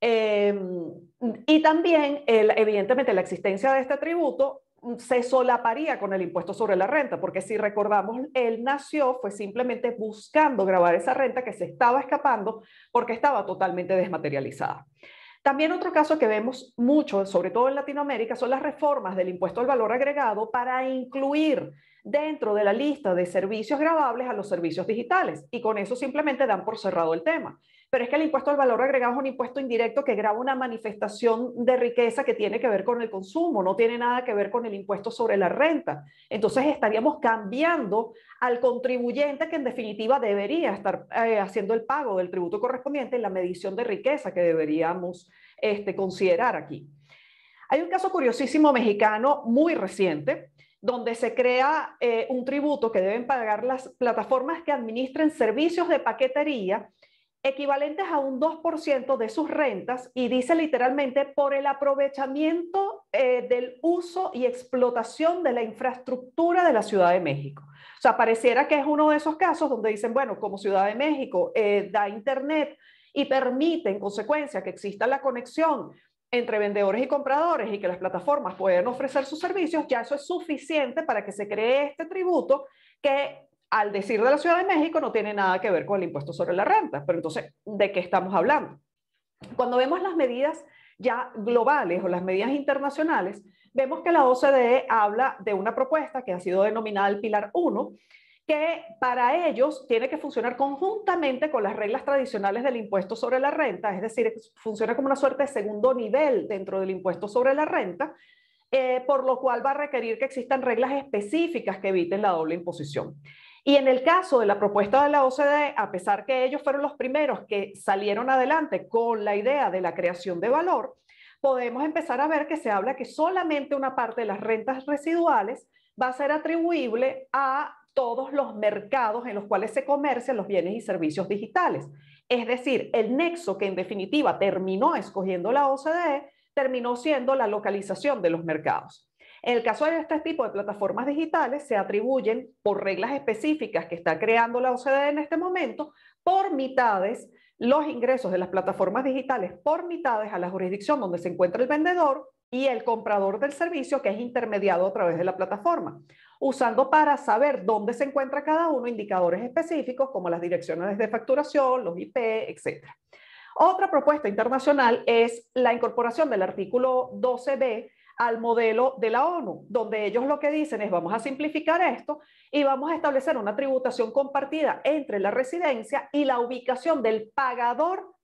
Y también, evidentemente, la existencia de este tributo se solaparía con el impuesto sobre la renta, porque si recordamos, él nació fue simplemente buscando gravar esa renta que se estaba escapando porque estaba totalmente desmaterializada. También otro caso que vemos mucho, sobre todo en Latinoamérica, son las reformas del impuesto al valor agregado para incluir dentro de la lista de servicios gravables a los servicios digitales, y con eso simplemente dan por cerrado el tema. Pero es que el impuesto al valor agregado es un impuesto indirecto que grava una manifestación de riqueza que tiene que ver con el consumo, no tiene nada que ver con el impuesto sobre la renta. Entonces estaríamos cambiando al contribuyente que en definitiva debería estar haciendo el pago del tributo correspondiente en la medición de riqueza que deberíamos considerar aquí. Hay un caso curiosísimo mexicano muy reciente, donde se crea un tributo que deben pagar las plataformas que administren servicios de paquetería equivalentes a un 2% de sus rentas, y dice literalmente por el aprovechamiento del uso y explotación de la infraestructura de la Ciudad de México. O sea, pareciera que es uno de esos casos donde dicen, bueno, como Ciudad de México da internet y permite en consecuencia que exista la conexión entre vendedores y compradores y que las plataformas pueden ofrecer sus servicios, ya eso es suficiente para que se cree este tributo que, al decir de la Ciudad de México, no tiene nada que ver con el impuesto sobre la renta. Pero entonces, ¿de qué estamos hablando? Cuando vemos las medidas ya globales o las medidas internacionales, vemos que la OCDE habla de una propuesta que ha sido denominada el Pilar 1, que para ellos tiene que funcionar conjuntamente con las reglas tradicionales del impuesto sobre la renta, es decir, funciona como una suerte de segundo nivel dentro del impuesto sobre la renta, por lo cual va a requerir que existan reglas específicas que eviten la doble imposición. Y en el caso de la propuesta de la OCDE, a pesar que ellos fueron los primeros que salieron adelante con la idea de la creación de valor, podemos empezar a ver que se habla que solamente una parte de las rentas residuales va a ser atribuible a todos los mercados en los cuales se comercian los bienes y servicios digitales. Es decir, el nexo que en definitiva terminó escogiendo la OCDE terminó siendo la localización de los mercados. En el caso de este tipo de plataformas digitales, se atribuyen por reglas específicas que está creando la OCDE en este momento, por mitades, los ingresos de las plataformas digitales por mitades a la jurisdicción donde se encuentra el vendedor y el comprador del servicio, que es intermediado a través de la plataforma, usando para saber dónde se encuentra cada uno indicadores específicos como las direcciones de facturación, los IP, etc. Otra propuesta internacional es la incorporación del artículo 12b al modelo de la ONU, donde ellos lo que dicen es vamos a simplificar esto y vamos a establecer una tributación compartida entre la residencia y la ubicación del pagador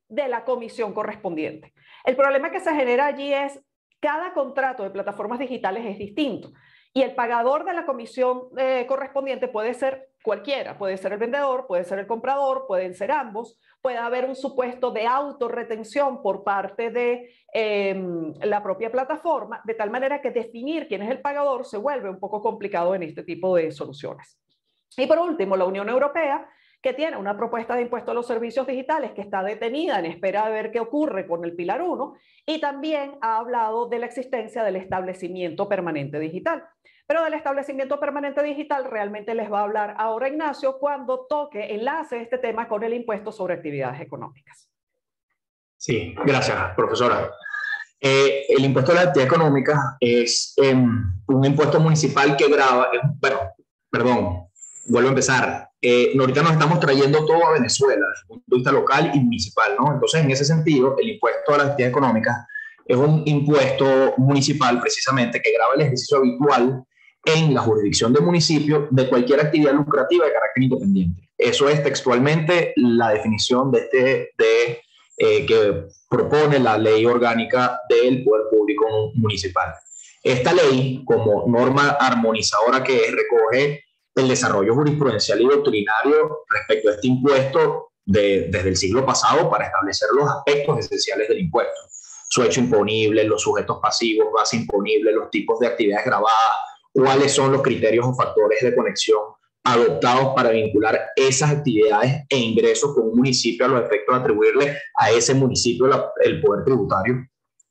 de la comisión correspondiente. El problema que se genera allí es cada contrato de plataformas digitales es distinto y el pagador de la comisión correspondiente puede ser cualquiera, puede ser el vendedor, puede ser el comprador, pueden ser ambos, puede haber un supuesto de autorretención por parte de la propia plataforma, de tal manera que definir quién es el pagador se vuelve un poco complicado en este tipo de soluciones. Y por último, la Unión Europea, que tiene una propuesta de impuesto a los servicios digitales que está detenida en espera de ver qué ocurre con el Pilar 1, y también ha hablado de la existencia del establecimiento permanente digital. Pero del establecimiento permanente digital realmente les va a hablar ahora Ignacio cuando enlace este tema con el impuesto sobre actividades económicas. Sí, gracias, profesora. El impuesto a la actividad económica es un impuesto municipal que grava, vuelvo a empezar. Ahorita nos estamos trayendo todo a Venezuela, desde el punto de vista local y municipal, ¿no? Entonces, en ese sentido, el impuesto a la actividad económica es un impuesto municipal, precisamente, que grava el ejercicio habitual en la jurisdicción del municipio de cualquier actividad lucrativa de carácter independiente. Eso es textualmente la definición que propone la ley orgánica del Poder Público Municipal. Esta ley, como norma armonizadora que es, recoge el desarrollo jurisprudencial y doctrinario respecto a este impuesto desde el siglo pasado para establecer los aspectos esenciales del impuesto. Su hecho imponible, los sujetos pasivos, base imponible, los tipos de actividades gravadas, cuáles son los criterios o factores de conexión adoptados para vincular esas actividades e ingresos con un municipio a los efectos de atribuirle a ese municipio el poder tributario.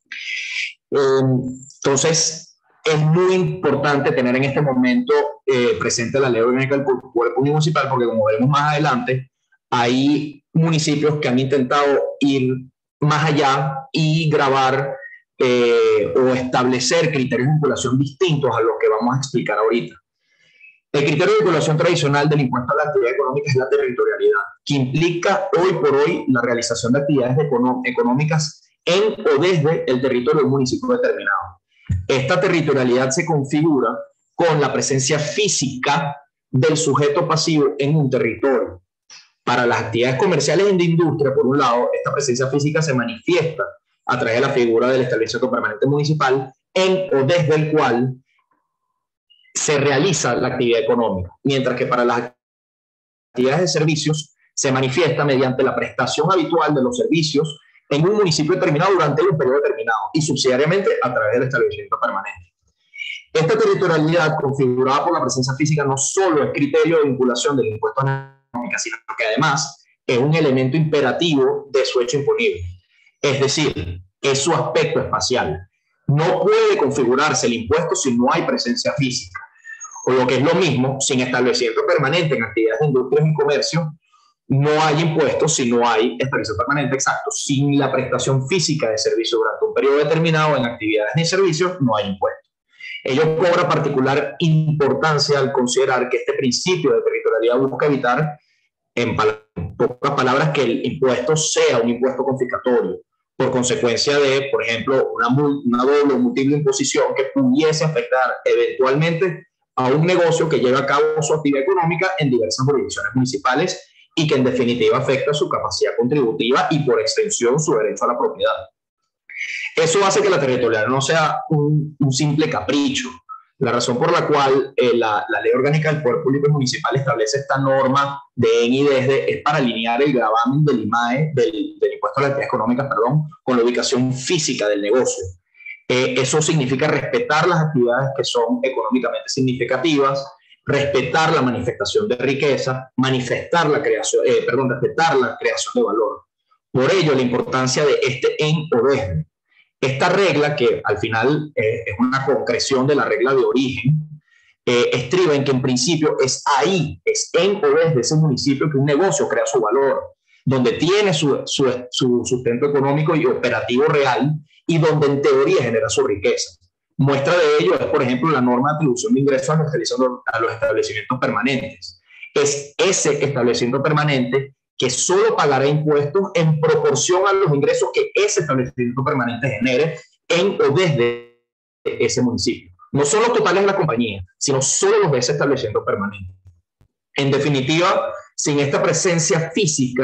Entonces, es muy importante tener en este momento presente la ley orgánica del Poder Público Municipal, porque como veremos más adelante, hay municipios que han intentado ir más allá y gravar o establecer criterios de vinculación distintos a los que vamos a explicar ahorita. El criterio de vinculación tradicional del impuesto a la actividad económica es la territorialidad, que implica hoy por hoy la realización de actividades económicas en o desde el territorio de un municipio determinado. Esta territorialidad se configura con la presencia física del sujeto pasivo en un territorio. Para las actividades comerciales y de industria, por un lado, esta presencia física se manifiesta a través de la figura del establecimiento permanente municipal en o desde el cual se realiza la actividad económica, mientras que para las actividades de servicios se manifiesta mediante la prestación habitual de los servicios en un municipio determinado durante un periodo determinado y subsidiariamente a través del establecimiento permanente. Esta territorialidad configurada por la presencia física no solo es criterio de vinculación del impuesto a la económica, sino que además es un elemento imperativo de su hecho imponible. Es decir, es su aspecto espacial. No puede configurarse el impuesto si no hay presencia física. O lo que es lo mismo, sin establecimiento permanente en actividades de industria y comercio, no hay impuestos si no hay establecimiento permanente, exacto. Sin la prestación física de servicio durante un periodo determinado en actividades ni servicios, no hay impuestos. Ello cobra particular importancia al considerar que este principio de territorialidad busca evitar, en pocas palabras, que el impuesto sea un impuesto confiscatorio, por consecuencia de, por ejemplo, una doble o múltiple imposición que pudiese afectar eventualmente a un negocio que lleva a cabo su actividad económica en diversas jurisdicciones municipales y que en definitiva afecta su capacidad contributiva y por extensión su derecho a la propiedad. Eso hace que la territorialidad no sea un simple capricho. La razón por la cual la Ley Orgánica del Poder Público Municipal establece esta norma de en y desde es para alinear el gravamen del IMAE, del impuesto a las actividades económicas, con la ubicación física del negocio. Eso significa respetar las actividades que son económicamente significativas, respetar la manifestación de riqueza, respetar la creación de valor. Por ello, la importancia de este en o desde. Esta regla, que al final es una concreción de la regla de origen, estriba en que en principio es en o desde ese municipio que un negocio crea su valor, donde tiene su sustento económico y operativo real y donde en teoría genera su riqueza. Muestra de ello es, por ejemplo, la norma de atribución de ingresos a los establecimientos permanentes. Es ese establecimiento permanente que solo pagará impuestos en proporción a los ingresos que ese establecimiento permanente genere en o desde ese municipio. No son los totales de la compañía, sino solo los de ese establecimiento permanente. En definitiva, sin esta presencia física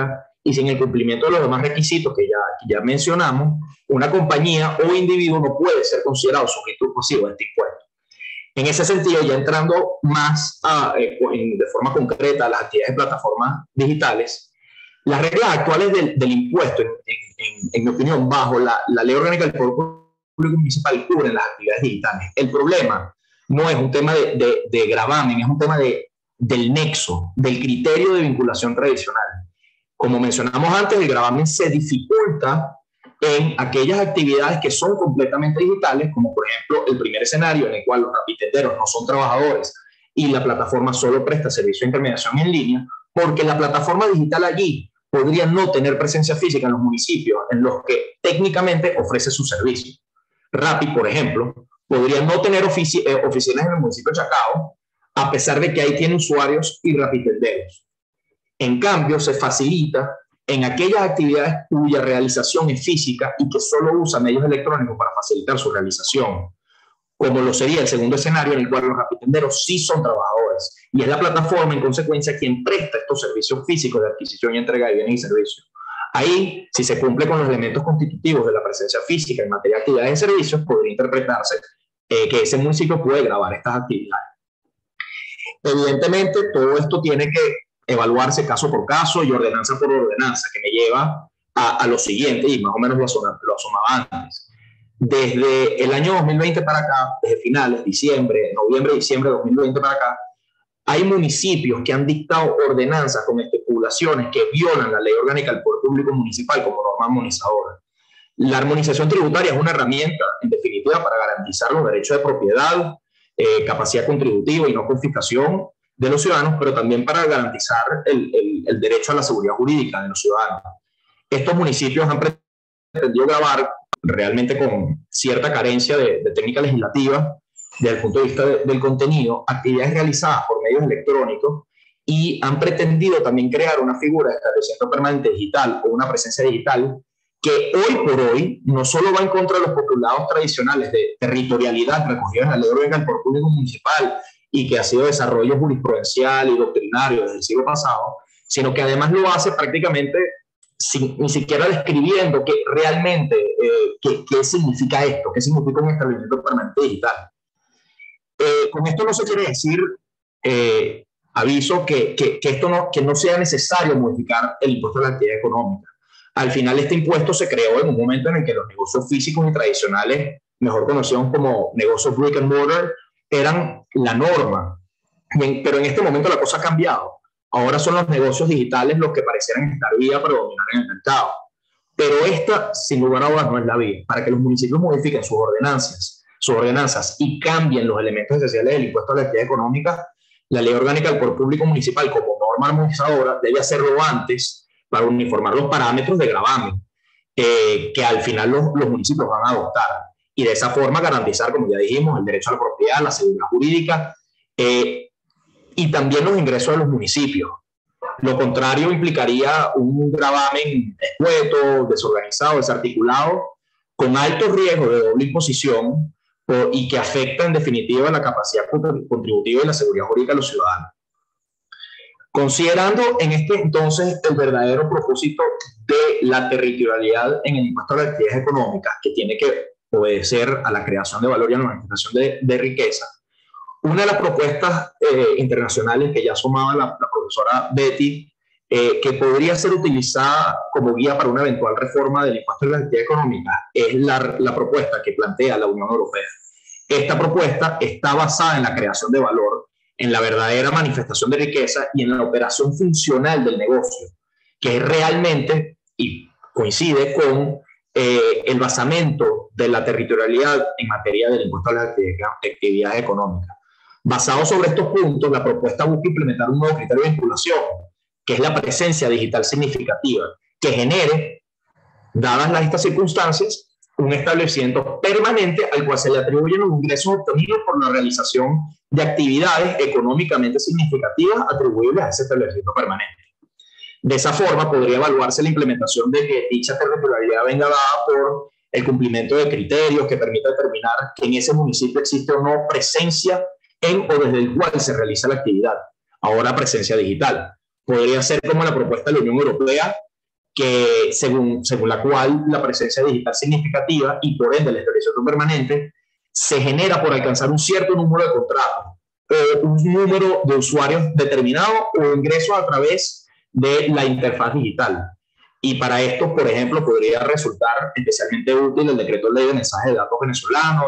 y sin el cumplimiento de los demás requisitos que ya mencionamos, una compañía o individuo no puede ser considerado sujeto pasivo de este impuesto. En ese sentido, ya entrando más de forma concreta a las actividades de plataformas digitales, las reglas actuales del impuesto, en mi opinión, bajo la Ley Orgánica del Poder Público Municipal, cubren las actividades digitales. El problema no es un tema de gravamen, es un tema del nexo, del criterio de vinculación tradicional. Como mencionamos antes, el gravamen se dificulta en aquellas actividades que son completamente digitales, como por ejemplo el primer escenario en el cual los rapitenderos no son trabajadores y la plataforma solo presta servicio de intermediación en línea, porque la plataforma digital allí podría no tener presencia física en los municipios en los que técnicamente ofrece su servicio. Rappi, por ejemplo, podría no tener oficinas en el municipio de Chacao, a pesar de que ahí tiene usuarios y rapitenderos. En cambio, se facilita en aquellas actividades cuya realización es física y que solo usa medios electrónicos para facilitar su realización, como lo sería el segundo escenario en el cual los rapitenderos sí son trabajadores y es la plataforma en consecuencia quien presta estos servicios físicos de adquisición y entrega de bienes y servicios. Ahí, si se cumple con los elementos constitutivos de la presencia física en materia de actividades y servicios, podría interpretarse que ese municipio puede gravar estas actividades. Evidentemente, todo esto tiene que evaluarse caso por caso y ordenanza por ordenanza, que me lleva a lo siguiente, y más o menos lo asomaba antes. Desde el año 2020 para acá, desde finales, noviembre, diciembre de 2020 para acá, hay municipios que han dictado ordenanzas con estipulaciones que violan la Ley Orgánica del Poder Público Municipal como norma armonizadora. La armonización tributaria es una herramienta, en definitiva, para garantizar los derechos de propiedad, capacidad contributiva y no confiscación de los ciudadanos, pero también para garantizar el derecho a la seguridad jurídica de los ciudadanos. Estos municipios han pretendido gravar realmente con cierta carencia de técnica legislativa desde el punto de vista del contenido, actividades realizadas por medios electrónicos y han pretendido también crear una figura de establecimiento permanente digital o una presencia digital que hoy por hoy no solo va en contra de los postulados tradicionales de territorialidad recogidos en la Ley Orgánica del Poder Público Municipal y que ha sido desarrollo jurisprudencial y doctrinario desde el siglo pasado, sino que además lo hace prácticamente ni siquiera describiendo realmente qué significa esto, qué significa un establecimiento permanente digital. Con esto no se quiere decir, aviso, que no sea necesario modificar el impuesto a la actividad económica. Al final este impuesto se creó en un momento en el que los negocios físicos y tradicionales, mejor conocidos como negocios brick and mortar, eran la norma. Pero en este momento la cosa ha cambiado. Ahora son los negocios digitales los que parecieran estar vía para dominar en el mercado. Pero esta, sin lugar a dudas, no es la vía. Para que los municipios modifiquen sus ordenanzas y cambien los elementos esenciales del impuesto a la actividad económica, la Ley Orgánica del Poder Público Municipal, como norma armonizadora, debe hacerlo antes para uniformar los parámetros de gravamen que al final los municipios van a adoptar. Y de esa forma garantizar, como ya dijimos, el derecho a la propiedad, la seguridad jurídica y también los ingresos de los municipios. Lo contrario implicaría un gravamen escueto, desorganizado, desarticulado, con alto riesgo de doble imposición y que afecta en definitiva la capacidad contributiva y la seguridad jurídica de los ciudadanos. Considerando en este entonces el verdadero propósito de la territorialidad en el impuesto a las actividades económicas, que tiene que obedecer a la creación de valor y a la administración de riqueza, una de las propuestas internacionales que ya asomaba la profesora Betty, que podría ser utilizada como guía para una eventual reforma del impuesto a la actividad económica, es la propuesta que plantea la Unión Europea. Esta propuesta está basada en la creación de valor, en la verdadera manifestación de riqueza y en la operación funcional del negocio, que es realmente, y coincide con el basamento de la territorialidad en materia del impuesto a las actividades económicas. Basado sobre estos puntos, la propuesta busca implementar un nuevo criterio de vinculación, que es la presencia digital significativa, que genere, dadas estas circunstancias, un establecimiento permanente al cual se le atribuyen los ingresos obtenidos por la realización de actividades económicamente significativas atribuibles a ese establecimiento permanente. De esa forma podría evaluarse la implementación de que dicha territorialidad venga dada por el cumplimiento de criterios que permita determinar que en ese municipio existe o no presencia en o desde el cual se realiza la actividad. Ahora presencia digital. Podría ser como la propuesta de la Unión Europea, que según la cual la presencia digital significativa y por ende el establecimiento permanente se genera por alcanzar un cierto número de contratos o un número de usuarios determinado o ingresos a través de la interfaz digital. Y para esto, por ejemplo, podría resultar especialmente útil el decreto ley de mensaje de datos venezolano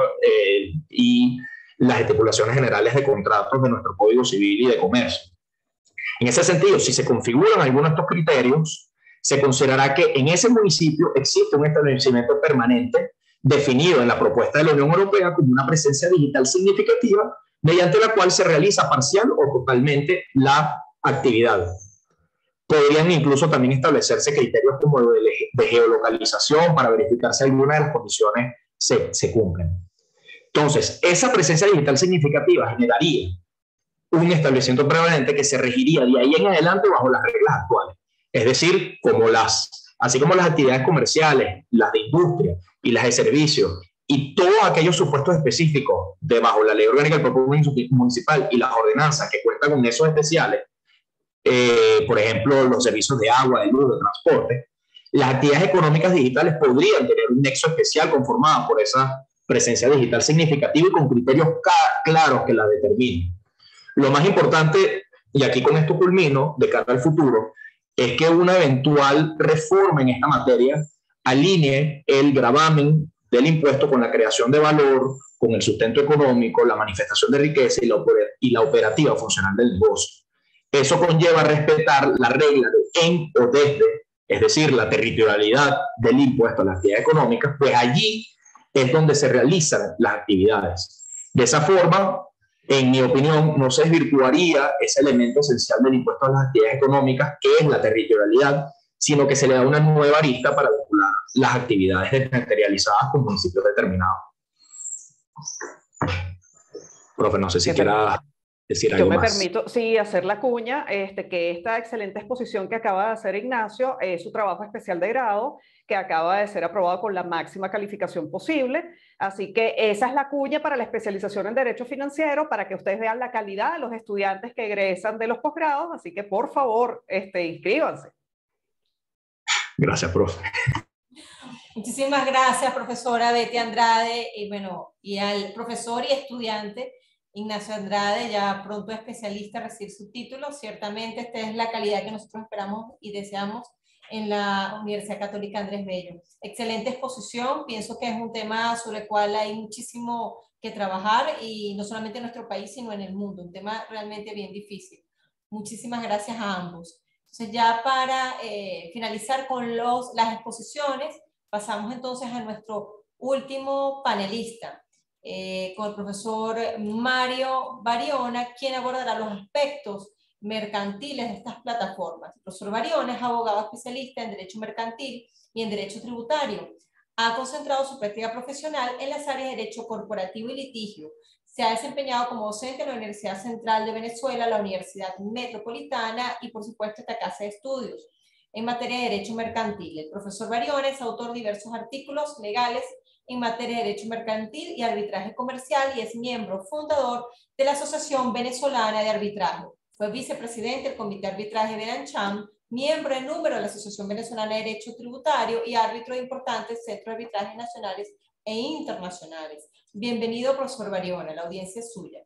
y las estipulaciones generales de contratos de nuestro Código Civil y de Comercio. En ese sentido, si se configuran algunos de estos criterios, se considerará que en ese municipio existe un establecimiento permanente definido en la propuesta de la Unión Europea como una presencia digital significativa mediante la cual se realiza parcial o totalmente la actividad. Podrían incluso también establecerse criterios como de geolocalización para verificar si alguna de las condiciones se cumplen. Entonces, esa presencia digital significativa generaría un establecimiento permanente que se regiría de ahí en adelante bajo las reglas actuales. Es decir, así como las actividades comerciales, las de industria y las de servicios, y todos aquellos supuestos específicos de bajo la Ley Orgánica del Propio Municipal y las ordenanzas que cuentan con esos especiales, por ejemplo, los servicios de agua, de luz, de transporte, las actividades económicas digitales podrían tener un nexo especial conformado por esa presencia digital significativa y con criterios claros que la determinen. Lo más importante, y aquí con esto culmino, de cara al futuro, es que una eventual reforma en esta materia alinee el gravamen del impuesto con la creación de valor, con el sustento económico, la manifestación de riqueza y la operativa funcional del negocio. Eso conlleva respetar la regla de en o desde, es decir, la territorialidad del impuesto a las actividades económicas, pues allí es donde se realizan las actividades. De esa forma, en mi opinión, no se desvirtuaría ese elemento esencial del impuesto a las actividades económicas, que es la territorialidad, sino que se le da una nueva arista para vincular las actividades desmaterializadas con municipios determinados. Profe, no sé si quiera decir algo más. Yo me permito, sí, hacer la cuña, que esta excelente exposición que acaba de hacer Ignacio es su trabajo especial de grado, que acaba de ser aprobado con la máxima calificación posible. Así que esa es la cuña para la especialización en Derecho Financiero, para que ustedes vean la calidad de los estudiantes que egresan de los posgrados. Así que, por favor, inscríbanse. Gracias, profe. Muchísimas gracias, profesora Betty Andrade, y al profesor y estudiante Ignacio Andrade, ya pronto especialista a recibir su título. Ciertamente esta es la calidad que nosotros esperamos y deseamos en la Universidad Católica Andrés Bello. Excelente exposición, pienso que es un tema sobre el cual hay muchísimo que trabajar, y no solamente en nuestro país, sino en el mundo, un tema realmente bien difícil. Muchísimas gracias a ambos. Entonces, ya para finalizar con las exposiciones, pasamos entonces a nuestro último panelista, con el profesor Mario Bariona, quien abordará los aspectos mercantiles de estas plataformas. El profesor Bariona es abogado especialista en Derecho Mercantil y en Derecho Tributario. Ha concentrado su práctica profesional en las áreas de Derecho Corporativo y Litigio. Se ha desempeñado como docente en la Universidad Central de Venezuela, la Universidad Metropolitana y, por supuesto, esta Casa de Estudios en materia de Derecho Mercantil. El profesor Bariona es autor de diversos artículos legales en materia de Derecho Mercantil y Arbitraje Comercial, y es miembro fundador de la Asociación Venezolana de Arbitraje. Fue vicepresidente del Comité de Arbitraje de ANCHAM, miembro de número de la Asociación Venezolana de Derecho Tributario y árbitro de importantes centros de arbitraje nacionales e internacionales. Bienvenido, profesor Bariona, la audiencia es suya.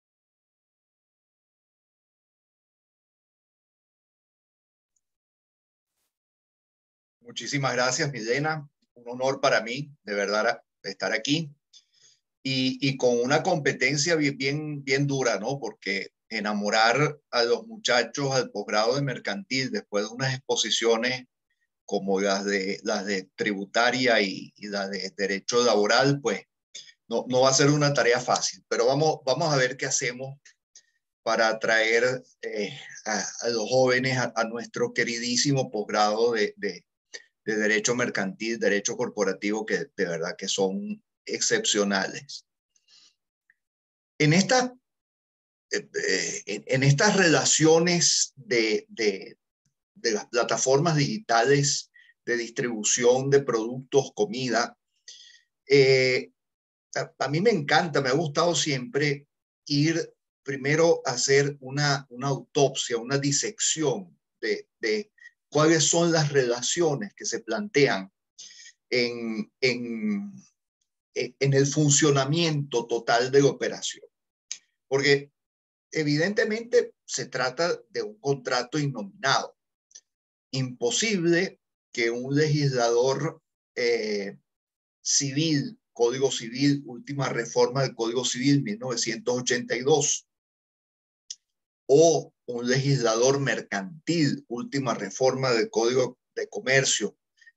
Muchísimas gracias, Milena. Un honor para mí, de verdad, estar aquí. Y con una competencia bien dura, ¿no? Porque enamorar a los muchachos al posgrado de mercantil después de unas exposiciones como las de tributaria y las de derecho laboral, pues no va a ser una tarea fácil. Pero vamos a ver qué hacemos para atraer a los jóvenes a nuestro queridísimo posgrado de Derecho Mercantil, Derecho Corporativo, que de verdad que son excepcionales. En estas relaciones de las plataformas digitales de distribución de productos, comida, a mí me encanta, me ha gustado siempre ir primero a hacer una autopsia, una disección de cuáles son las relaciones que se plantean en el funcionamiento total de la operación. Porque evidentemente se trata de un contrato innominado. Imposible que un legislador civil, Código Civil, última reforma del Código Civil 1982, o un legislador mercantil, última reforma del Código de Comercio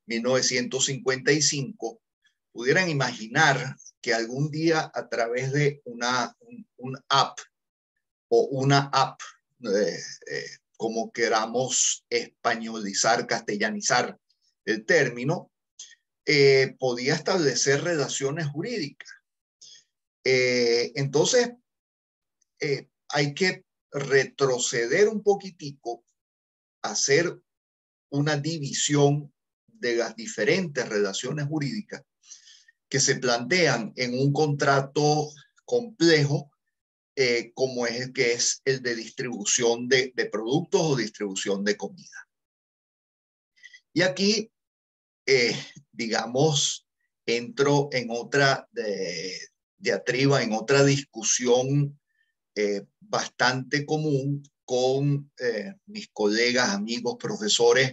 1955, pudieran imaginar que algún día a través de un app o una app, como queramos españolizar, castellanizar el término, podía establecer relaciones jurídicas. Entonces, hay que retroceder un poquitico, hacer una división de las diferentes relaciones jurídicas que se plantean en un contrato complejo, como es el que es el de distribución de productos o distribución de comida. Y aquí, digamos, entro en otra diatriba, en otra discusión bastante común con mis colegas, amigos, profesores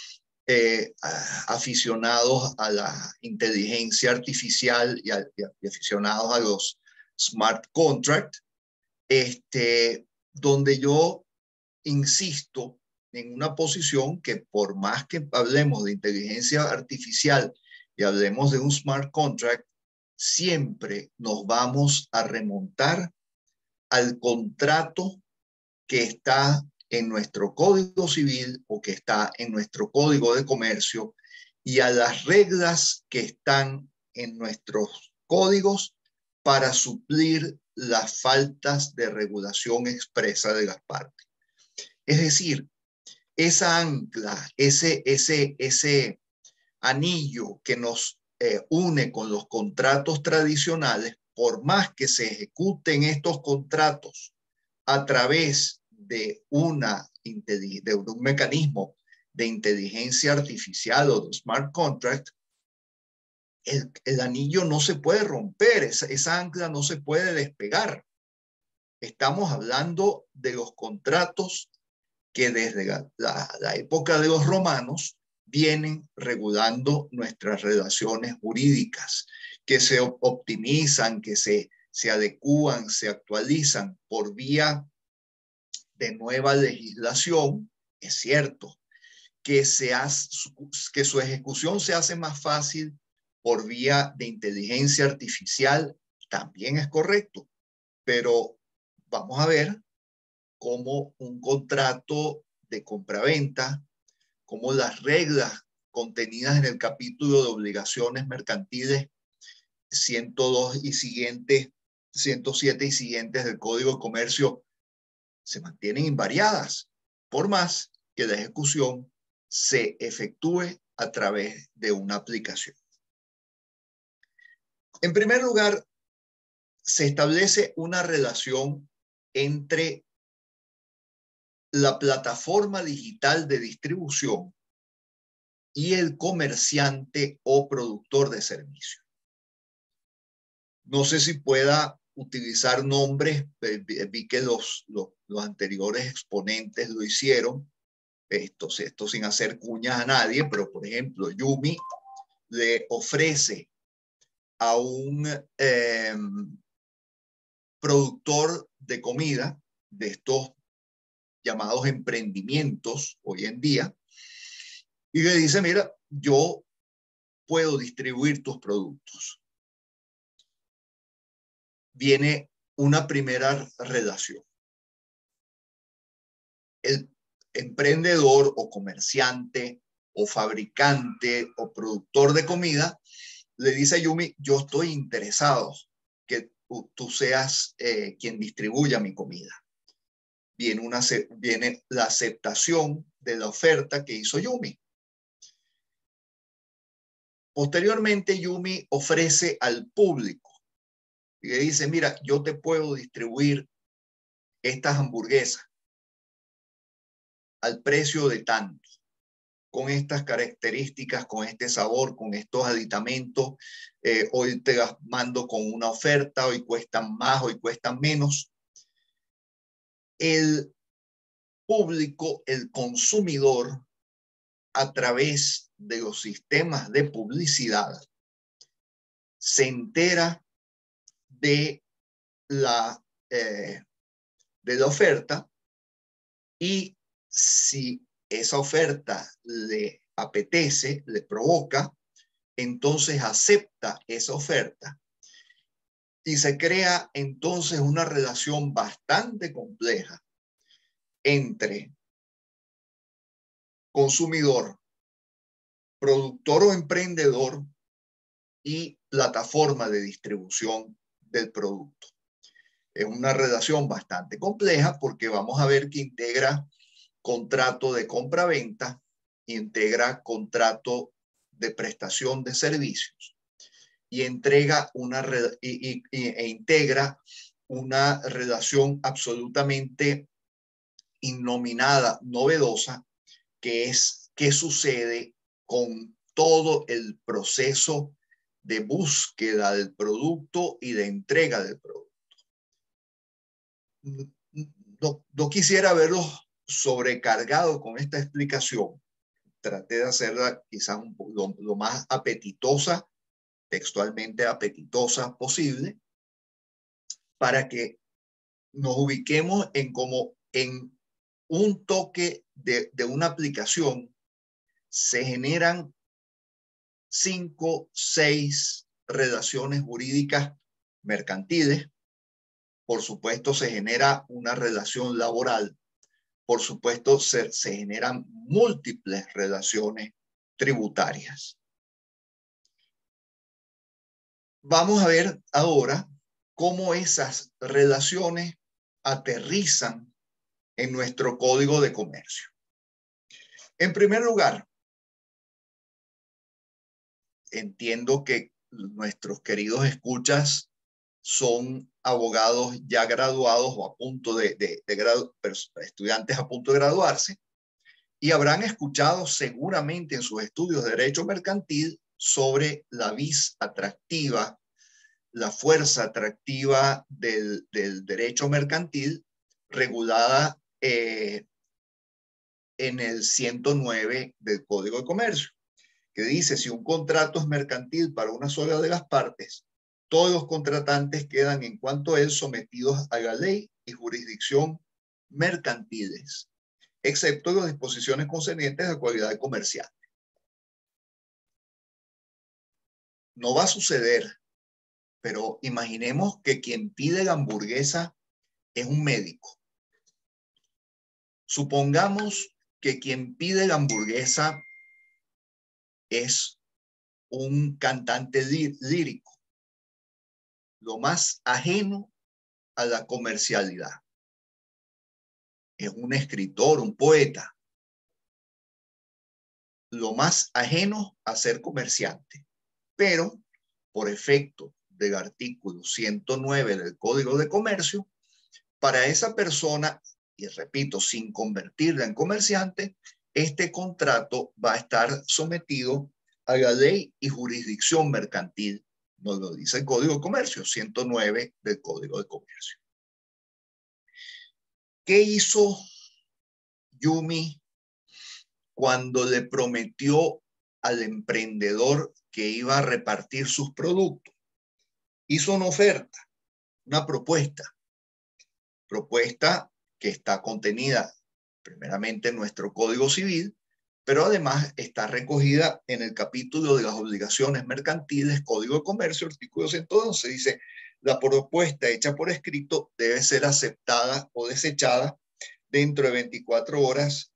aficionados a la inteligencia artificial y aficionados a los smart contracts, donde yo insisto en una posición que por más que hablemos de inteligencia artificial y hablemos de un smart contract, siempre nos vamos a remontar al contrato que está en nuestro Código Civil o que está en nuestro Código de Comercio y a las reglas que están en nuestros códigos para suplir las faltas de regulación expresa de las partes. Es decir, esa ancla, ese anillo que nos une con los contratos tradicionales, por más que se ejecuten estos contratos a través de un mecanismo de inteligencia artificial o de smart contract, el anillo no se puede romper, esa ancla no se puede despegar. Estamos hablando de los contratos que desde la época de los romanos vienen regulando nuestras relaciones jurídicas, que se optimizan, que se adecúan, se actualizan por vía de nueva legislación. Es cierto que su ejecución se hace más fácil por vía de inteligencia artificial, también es correcto, pero vamos a ver cómo un contrato de compraventa, cómo las reglas contenidas en el capítulo de obligaciones mercantiles 102 y siguientes, 107 y siguientes del Código de Comercio se mantienen invariadas, por más que la ejecución se efectúe a través de una aplicación. En primer lugar, se establece una relación entre la plataforma digital de distribución y el comerciante o productor de servicio. No sé si pueda utilizar nombres, vi que los anteriores exponentes lo hicieron, esto sin hacer cuñas a nadie, pero por ejemplo, Yumi le ofrece a un productor de comida, de estos llamados emprendimientos hoy en día, y le dice, mira, yo puedo distribuir tus productos. Viene una primera relación. El emprendedor o comerciante o fabricante o productor de comida le dice a Yumi, yo estoy interesado que tú seas quien distribuya mi comida. Viene la aceptación de la oferta que hizo Yumi. Posteriormente, Yumi ofrece al público y le dice, mira, yo te puedo distribuir estas hamburguesas al precio de tanto. con estas características, con este sabor, con estos aditamentos. Hoy te las mando con una oferta, hoy cuestan más, hoy cuestan menos. El público, el consumidor, a través de los sistemas de publicidad, se entera de la oferta, y si esa oferta le apetece, le provoca, entonces acepta esa oferta y se crea entonces una relación bastante compleja entre consumidor, productor o emprendedor y plataforma de distribución del producto. Es una relación bastante compleja porque vamos a ver que integra contrato de compra-venta, integra contrato de prestación de servicios y integra una relación absolutamente innominada, novedosa, que es qué sucede con todo el proceso de búsqueda del producto y de entrega del producto. No quisiera verlos sobrecargados con esta explicación. Traté de hacerla quizás lo más apetitosa, textualmente apetitosa posible, para que nos ubiquemos en como en un toque de una aplicación se generan 5, 6 relaciones jurídicas mercantiles. Por supuesto, se genera una relación laboral. Por supuesto, se generan múltiples relaciones tributarias. Vamos a ver ahora cómo esas relaciones aterrizan en nuestro Código de Comercio. En primer lugar, entiendo que nuestros queridos escuchas son abogados ya graduados o a punto estudiantes a punto de graduarse, y habrán escuchado seguramente en sus estudios de derecho mercantil sobre la vis atractiva, la fuerza atractiva del derecho mercantil, regulada en el 109 del Código de Comercio, que dice: si un contrato es mercantil para una sola de las partes, todos los contratantes quedan en cuanto a él sometidos a la ley y jurisdicción mercantiles, excepto las disposiciones concernientes a la cualidad comercial. No va a suceder, pero imaginemos que quien pide la hamburguesa es un médico. Supongamos que quien pide la hamburguesa es un cantante lírico, lo más ajeno a la comercialidad. Es un escritor, un poeta, lo más ajeno a ser comerciante. Pero, por efecto del artículo 109 del Código de Comercio, para esa persona, y repito, sin convertirla en comerciante, este contrato va a estar sometido a la ley y jurisdicción mercantil. Nos lo dice el Código de Comercio, 109 del Código de Comercio. ¿Qué hizo Yumi cuando le prometió al emprendedor que iba a repartir sus productos? Hizo una oferta, una propuesta que está contenida primeramente en nuestro Código Civil, pero además está recogida en el capítulo de las obligaciones mercantiles, Código de Comercio, artículo 111, dice: la propuesta hecha por escrito debe ser aceptada o desechada dentro de 24 horas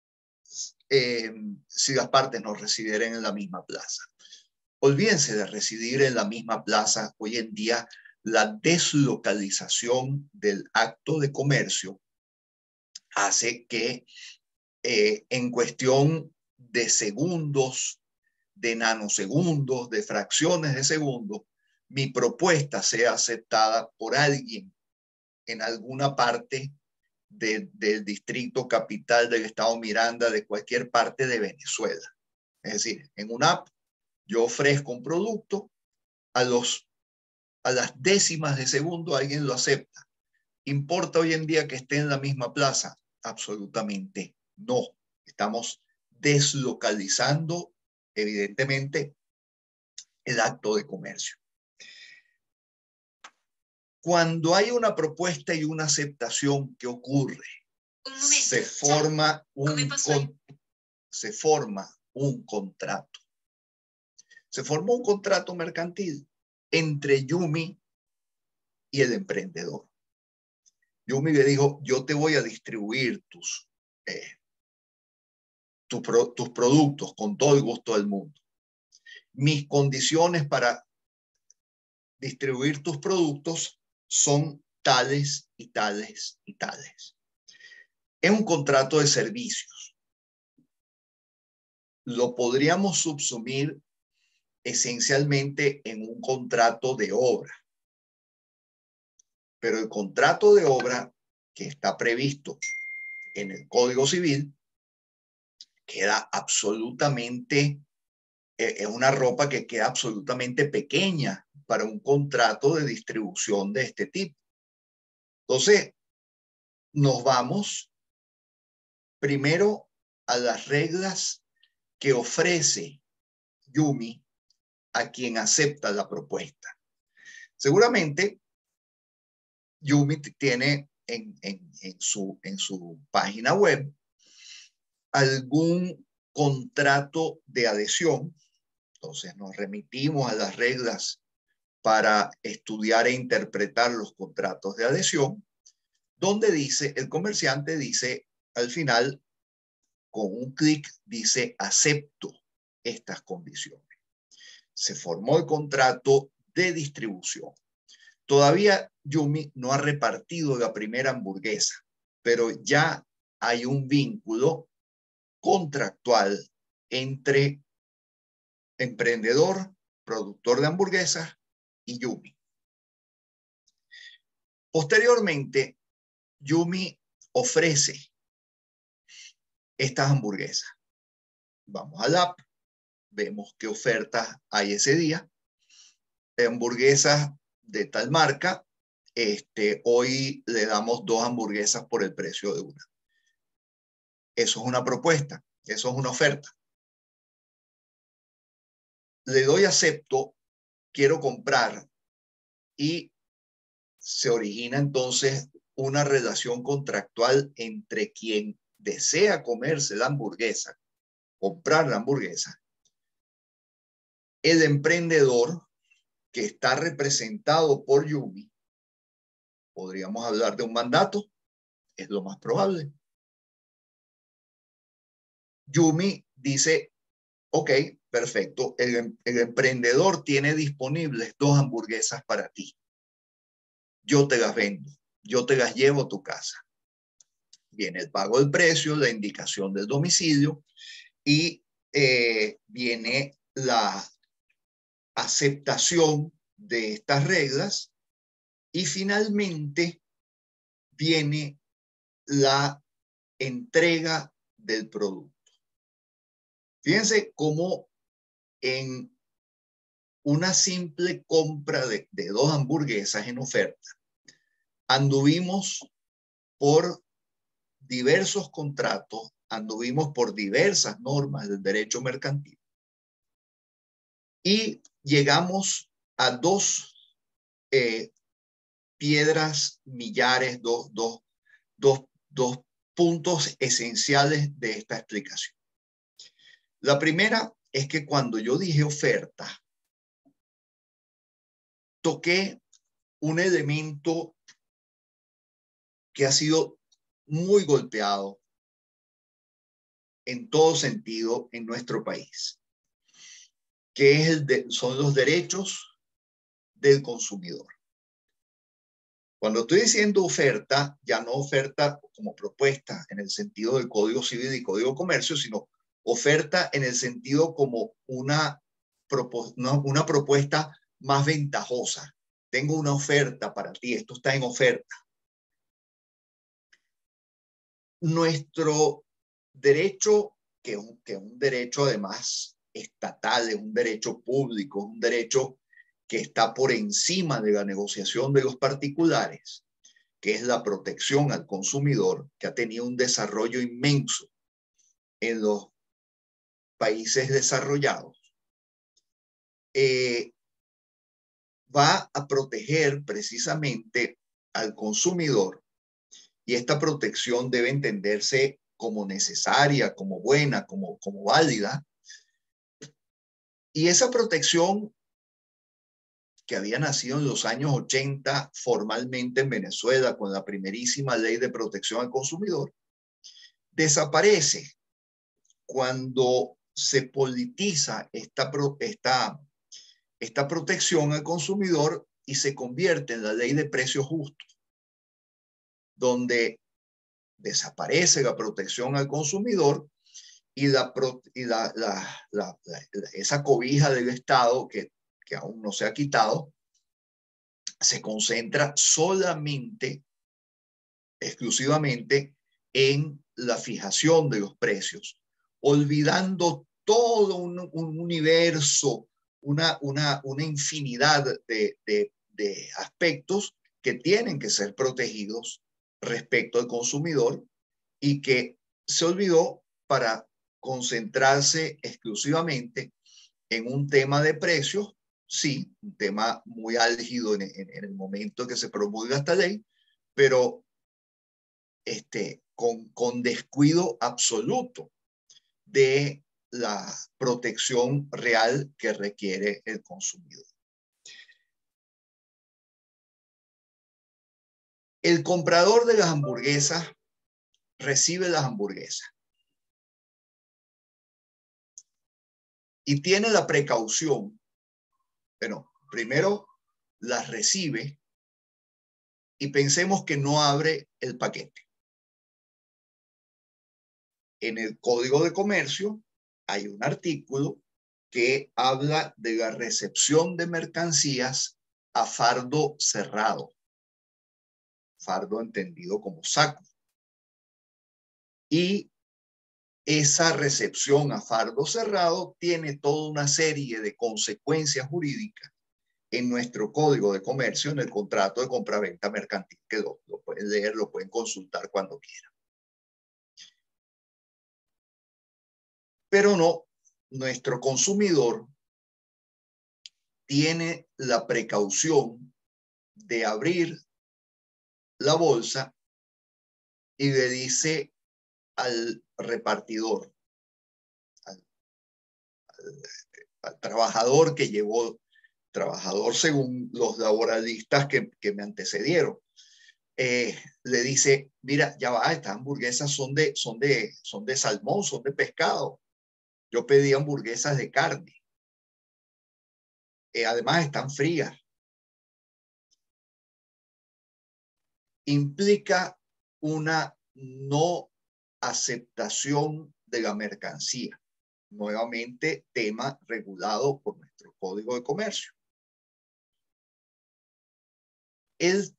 si las partes no residieren en la misma plaza. Olvídense de residir en la misma plaza. Hoy en día, la deslocalización del acto de comercio hace que en cuestión de segundos, de nanosegundos, de fracciones de segundo, mi propuesta sea aceptada por alguien en alguna parte del distrito capital del estado Miranda, de cualquier parte de Venezuela. Es decir, en una app yo ofrezco un producto, a las décimas de segundo alguien lo acepta. ¿Importa hoy en día que esté en la misma plaza? Absolutamente no. Estamos deslocalizando, evidentemente, el acto de comercio. Cuando hay una propuesta y una aceptación, ¿qué ocurre? Se forma un contrato. Se formó un contrato mercantil entre Yumi y el emprendedor. Yumi le dijo, yo te voy a distribuir tus productos con todo el gusto del mundo. Mis condiciones para distribuir tus productos son tales y tales y tales. Es un contrato de servicios. Lo podríamos subsumir esencialmente en un contrato de obra. Pero el contrato de obra que está previsto en el Código Civil queda absolutamente, es una ropa que queda absolutamente pequeña para un contrato de distribución de este tipo. Entonces, nos vamos primero a las reglas que ofrece Yumi a quien acepta la propuesta. Seguramente Yumi tiene en su página web algún contrato de adhesión. Entonces nos remitimos a las reglas para estudiar e interpretar los contratos de adhesión, donde dice, el comerciante dice al final, con un clic, dice acepto estas condiciones. Se formó el contrato de distribución. Todavía Yumi no ha repartido la primera hamburguesa, pero ya hay un vínculo contractual entre emprendedor, productor de hamburguesas y Yumi. Posteriormente, Yumi ofrece estas hamburguesas. Vamos al app, vemos qué ofertas hay ese día. Hamburguesas de tal marca, hoy le damos 2 hamburguesas por el precio de una. Eso es una propuesta, eso es una oferta. Le doy acepto, quiero comprar, y se origina entonces una relación contractual entre quien desea comerse la hamburguesa, comprar la hamburguesa, el emprendedor que está representado por Yumi. Podríamos hablar de un mandato, es lo más probable. Yumi dice, ok, perfecto, el emprendedor tiene disponibles 2 hamburguesas para ti. Yo te las vendo, yo te las llevo a tu casa. Viene el pago del precio, la indicación del domicilio y viene la aceptación de estas reglas y finalmente viene la entrega del producto. Fíjense cómo en una simple compra de 2 hamburguesas en oferta, anduvimos por diversos contratos, anduvimos por diversas normas del derecho mercantil y llegamos a 2 piedras millares, dos puntos esenciales de esta explicación. La primera es que cuando yo dije oferta, toqué un elemento que ha sido muy golpeado en todo sentido en nuestro país, que es son los derechos del consumidor. Cuando estoy diciendo oferta, ya no oferta como propuesta en el sentido del Código Civil y Código de Comercio, sino oferta en el sentido como una propuesta más ventajosa. Tengo una oferta para ti, esto está en oferta. nuestro derecho, que es un derecho además estatal, es un derecho público, un derecho que está por encima de la negociación de los particulares, que es la protección al consumidor, que ha tenido un desarrollo inmenso en los países desarrollados, va a proteger precisamente al consumidor, y esta protección debe entenderse como necesaria, como buena, como válida. Y esa protección, que había nacido en los años 80 formalmente en Venezuela con la primerísima ley de protección al consumidor, desaparece cuando se politiza esta protección al consumidor y se convierte en la ley de precios justos, donde desaparece la protección al consumidor y esa cobija del Estado que aún no se ha quitado, se concentra solamente, exclusivamente en la fijación de los precios, olvidando todo un universo, una infinidad de aspectos que tienen que ser protegidos respecto al consumidor y que se olvidó para concentrarse exclusivamente en un tema de precios. Sí, un tema muy álgido en el momento que se promulga esta ley, pero con descuido absoluto de la protección real que requiere el consumidor. El comprador de las hamburguesas recibe las hamburguesas y tiene la precaución, bueno, primero las recibe y pensemos que no abre el paquete. En el Código de Comercio hay un artículo que habla de la recepción de mercancías a fardo cerrado, fardo entendido como saco. Y esa recepción a fardo cerrado tiene toda una serie de consecuencias jurídicas en nuestro Código de Comercio, en el contrato de compraventa mercantil, que lo pueden leer, lo pueden consultar cuando quieran. Pero no, nuestro consumidor tiene la precaución de abrir la bolsa y le dice al repartidor, al trabajador que llevó, trabajador según los laboralistas que me antecedieron, le dice, mira, ya va, estas hamburguesas son de salmón, son de pescado. Yo pedí hamburguesas de carne. Además están frías. Implica una no aceptación de la mercancía. Nuevamente, tema regulado por nuestro Código de Comercio. El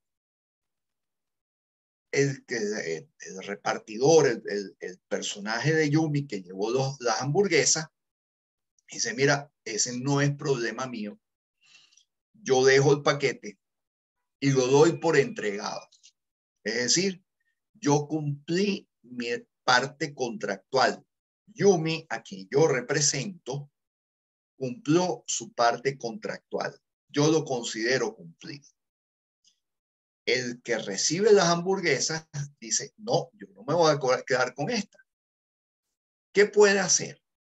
repartidor, el personaje de Yumi que llevó las hamburguesas, dice, mira, ese no es problema mío. Yo dejo el paquete y lo doy por entregado. Es decir, yo cumplí mi parte contractual. Yumi, a quien yo represento, cumplió su parte contractual. Yo lo considero cumplido. El que recibe las hamburguesas dice, no, yo no me voy a quedar con esta. ¿Qué puede hacer?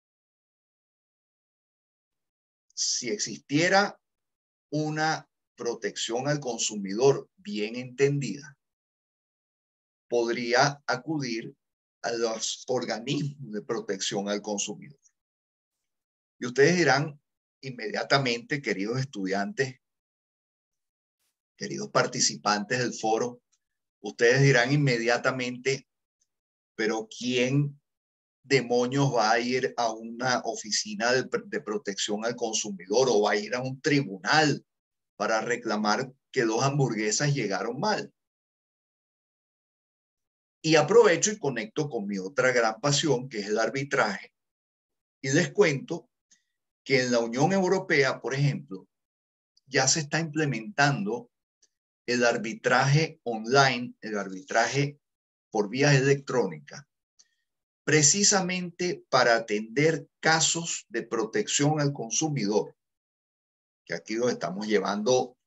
Si existiera una protección al consumidor bien entendida, podría acudir a los organismos de protección al consumidor. Y ustedes dirán inmediatamente, queridos estudiantes, queridos participantes del foro, ustedes dirán inmediatamente, pero ¿quién demonios va a ir a una oficina de protección al consumidor o va a ir a un tribunal para reclamar que 2 hamburguesas llegaron mal? Y aprovecho y conecto con mi otra gran pasión, que es el arbitraje. Y les cuento que en la Unión Europea, por ejemplo, ya se está implementando el arbitraje online, el arbitraje por vías electrónicas, precisamente para atender casos de protección al consumidor, que aquí los estamos llevando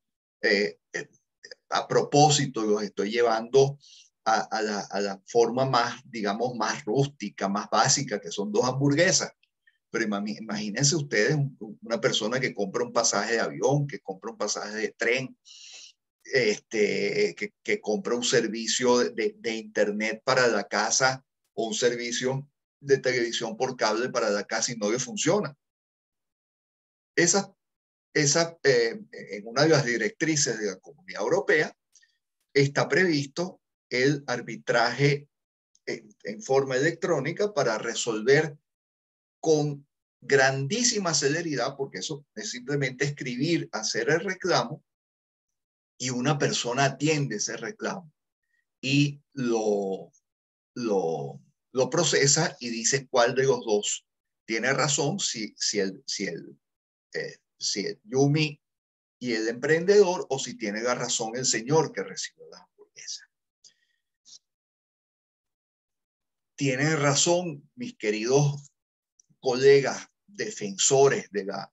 a propósito, los estoy llevando a la forma más, digamos, más rústica, más básica, que son 2 hamburguesas. Pero imagínense ustedes una persona que compra un pasaje de avión, que compra un pasaje de tren, que compra un servicio de internet para la casa o un servicio de televisión por cable para la casa y no le funciona. En una de las directrices de la Comunidad Europea está previsto el arbitraje en forma electrónica para resolver con grandísima celeridad, porque eso es simplemente escribir, hacer el reclamo, y una persona atiende ese reclamo y lo procesa y dice cuál de los dos tiene razón, si el Yumi y el emprendedor, o si tiene la razón el señor que recibió la hamburguesa. Tienen razón, mis queridos colegas defensores de la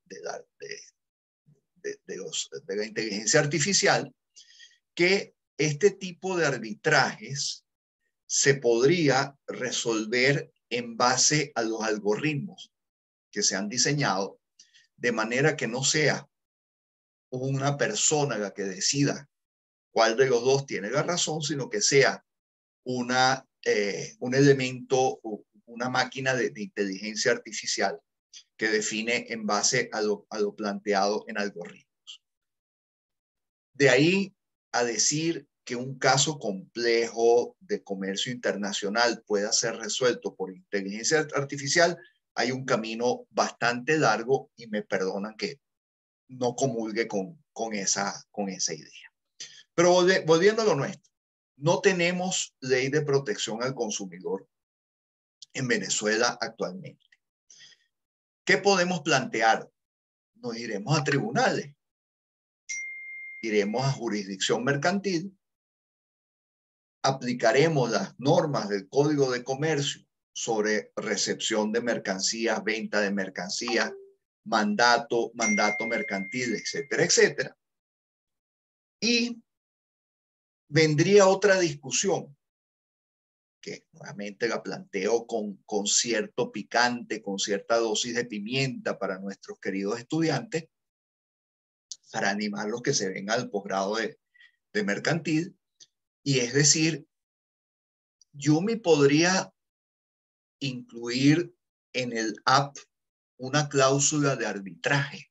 inteligencia artificial, que este tipo de arbitrajes se podría resolver en base a los algoritmos que se han diseñado, de manera que no sea una persona la que decida cuál de los dos tiene la razón, sino que sea un elemento, una máquina de inteligencia artificial que define en base a lo planteado en algoritmos. De ahí a decir que un caso complejo de comercio internacional pueda ser resuelto por inteligencia artificial, hay un camino bastante largo, y me perdonan que no comulgue con esa idea. Pero volviendo a lo nuestro, no tenemos ley de protección al consumidor en Venezuela actualmente. ¿Qué podemos plantear? Nos iremos a tribunales, iremos a jurisdicción mercantil, aplicaremos las normas del Código de Comercio sobre recepción de mercancías, venta de mercancías, mandato mercantil, etcétera, etcétera. Y vendría otra discusión, que nuevamente la planteo con cierto picante, con cierta dosis de pimienta para nuestros queridos estudiantes, para animarlos que se vengan al posgrado de mercantil. Y es decir, Yumi podría incluir en el app una cláusula de arbitraje,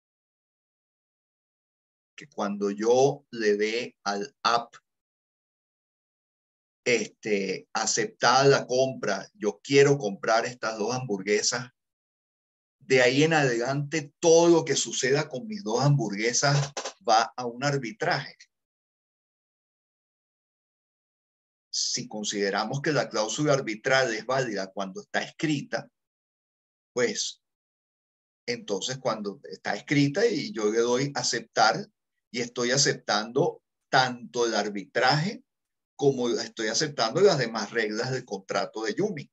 que cuando yo le dé al app aceptada la compra, yo quiero comprar estas 2 hamburguesas, de ahí en adelante todo lo que suceda con mis 2 hamburguesas va a un arbitraje. Si consideramos que la cláusula arbitral es válida cuando está escrita, pues entonces cuando está escrita y yo le doy aceptar, y estoy aceptando tanto el arbitraje como estoy aceptando las demás reglas del contrato de Yumi.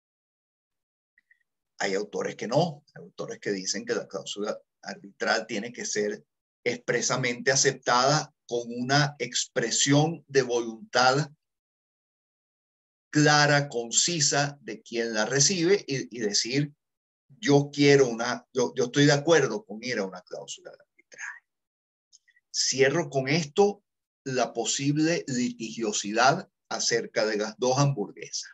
Hay autores que no, hay autores que dicen que la cláusula arbitral tiene que ser expresamente aceptada con una expresión de voluntad clara, concisa de quien la recibe, y decir, yo estoy de acuerdo con ir a una cláusula de arbitraje. Cierro con esto la posible litigiosidad acerca de las 2 hamburguesas.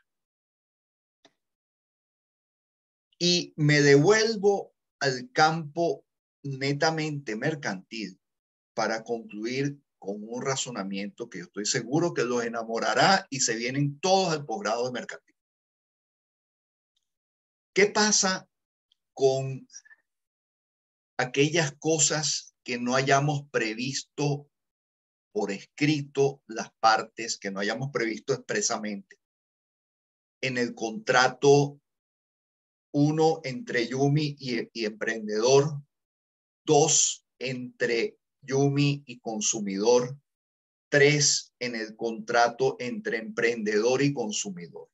Y me devuelvo al campo netamente mercantil para concluir con un razonamiento que yo estoy seguro que los enamorará, y se vienen todos al posgrado de mercantil. ¿Qué pasa con aquellas cosas que no hayamos previsto por escrito las partes, que no hayamos previsto expresamente? en el contrato 1 entre Yumi y emprendedor, 2 entre Yumi y consumidor, 3 en el contrato entre emprendedor y consumidor.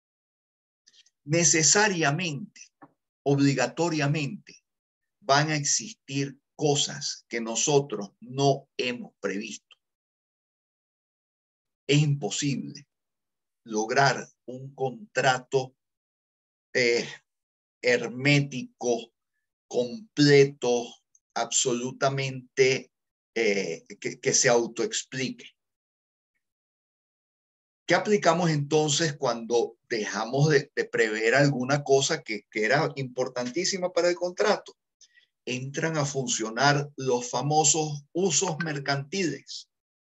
Necesariamente, obligatoriamente, van a existir cosas que nosotros no hemos previsto. Es imposible lograr un contrato hermético, completo, absolutamente que se autoexplique. ¿Qué aplicamos entonces cuando dejamos de prever alguna cosa que era importantísima para el contrato? Entran a funcionar los famosos usos mercantiles.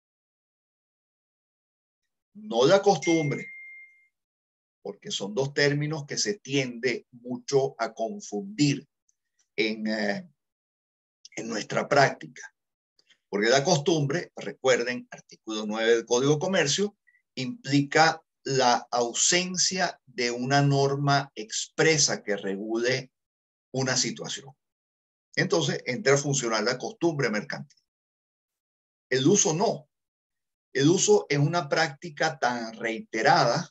No la costumbre, porque son dos términos que se tiende mucho a confundir en nuestra práctica. Porque la costumbre, recuerden, artículo 9 del Código de Comercio, implica la ausencia de una norma expresa que regule una situación. Entonces entra a funcionar la costumbre mercantil. El uso no. El uso es una práctica tan reiterada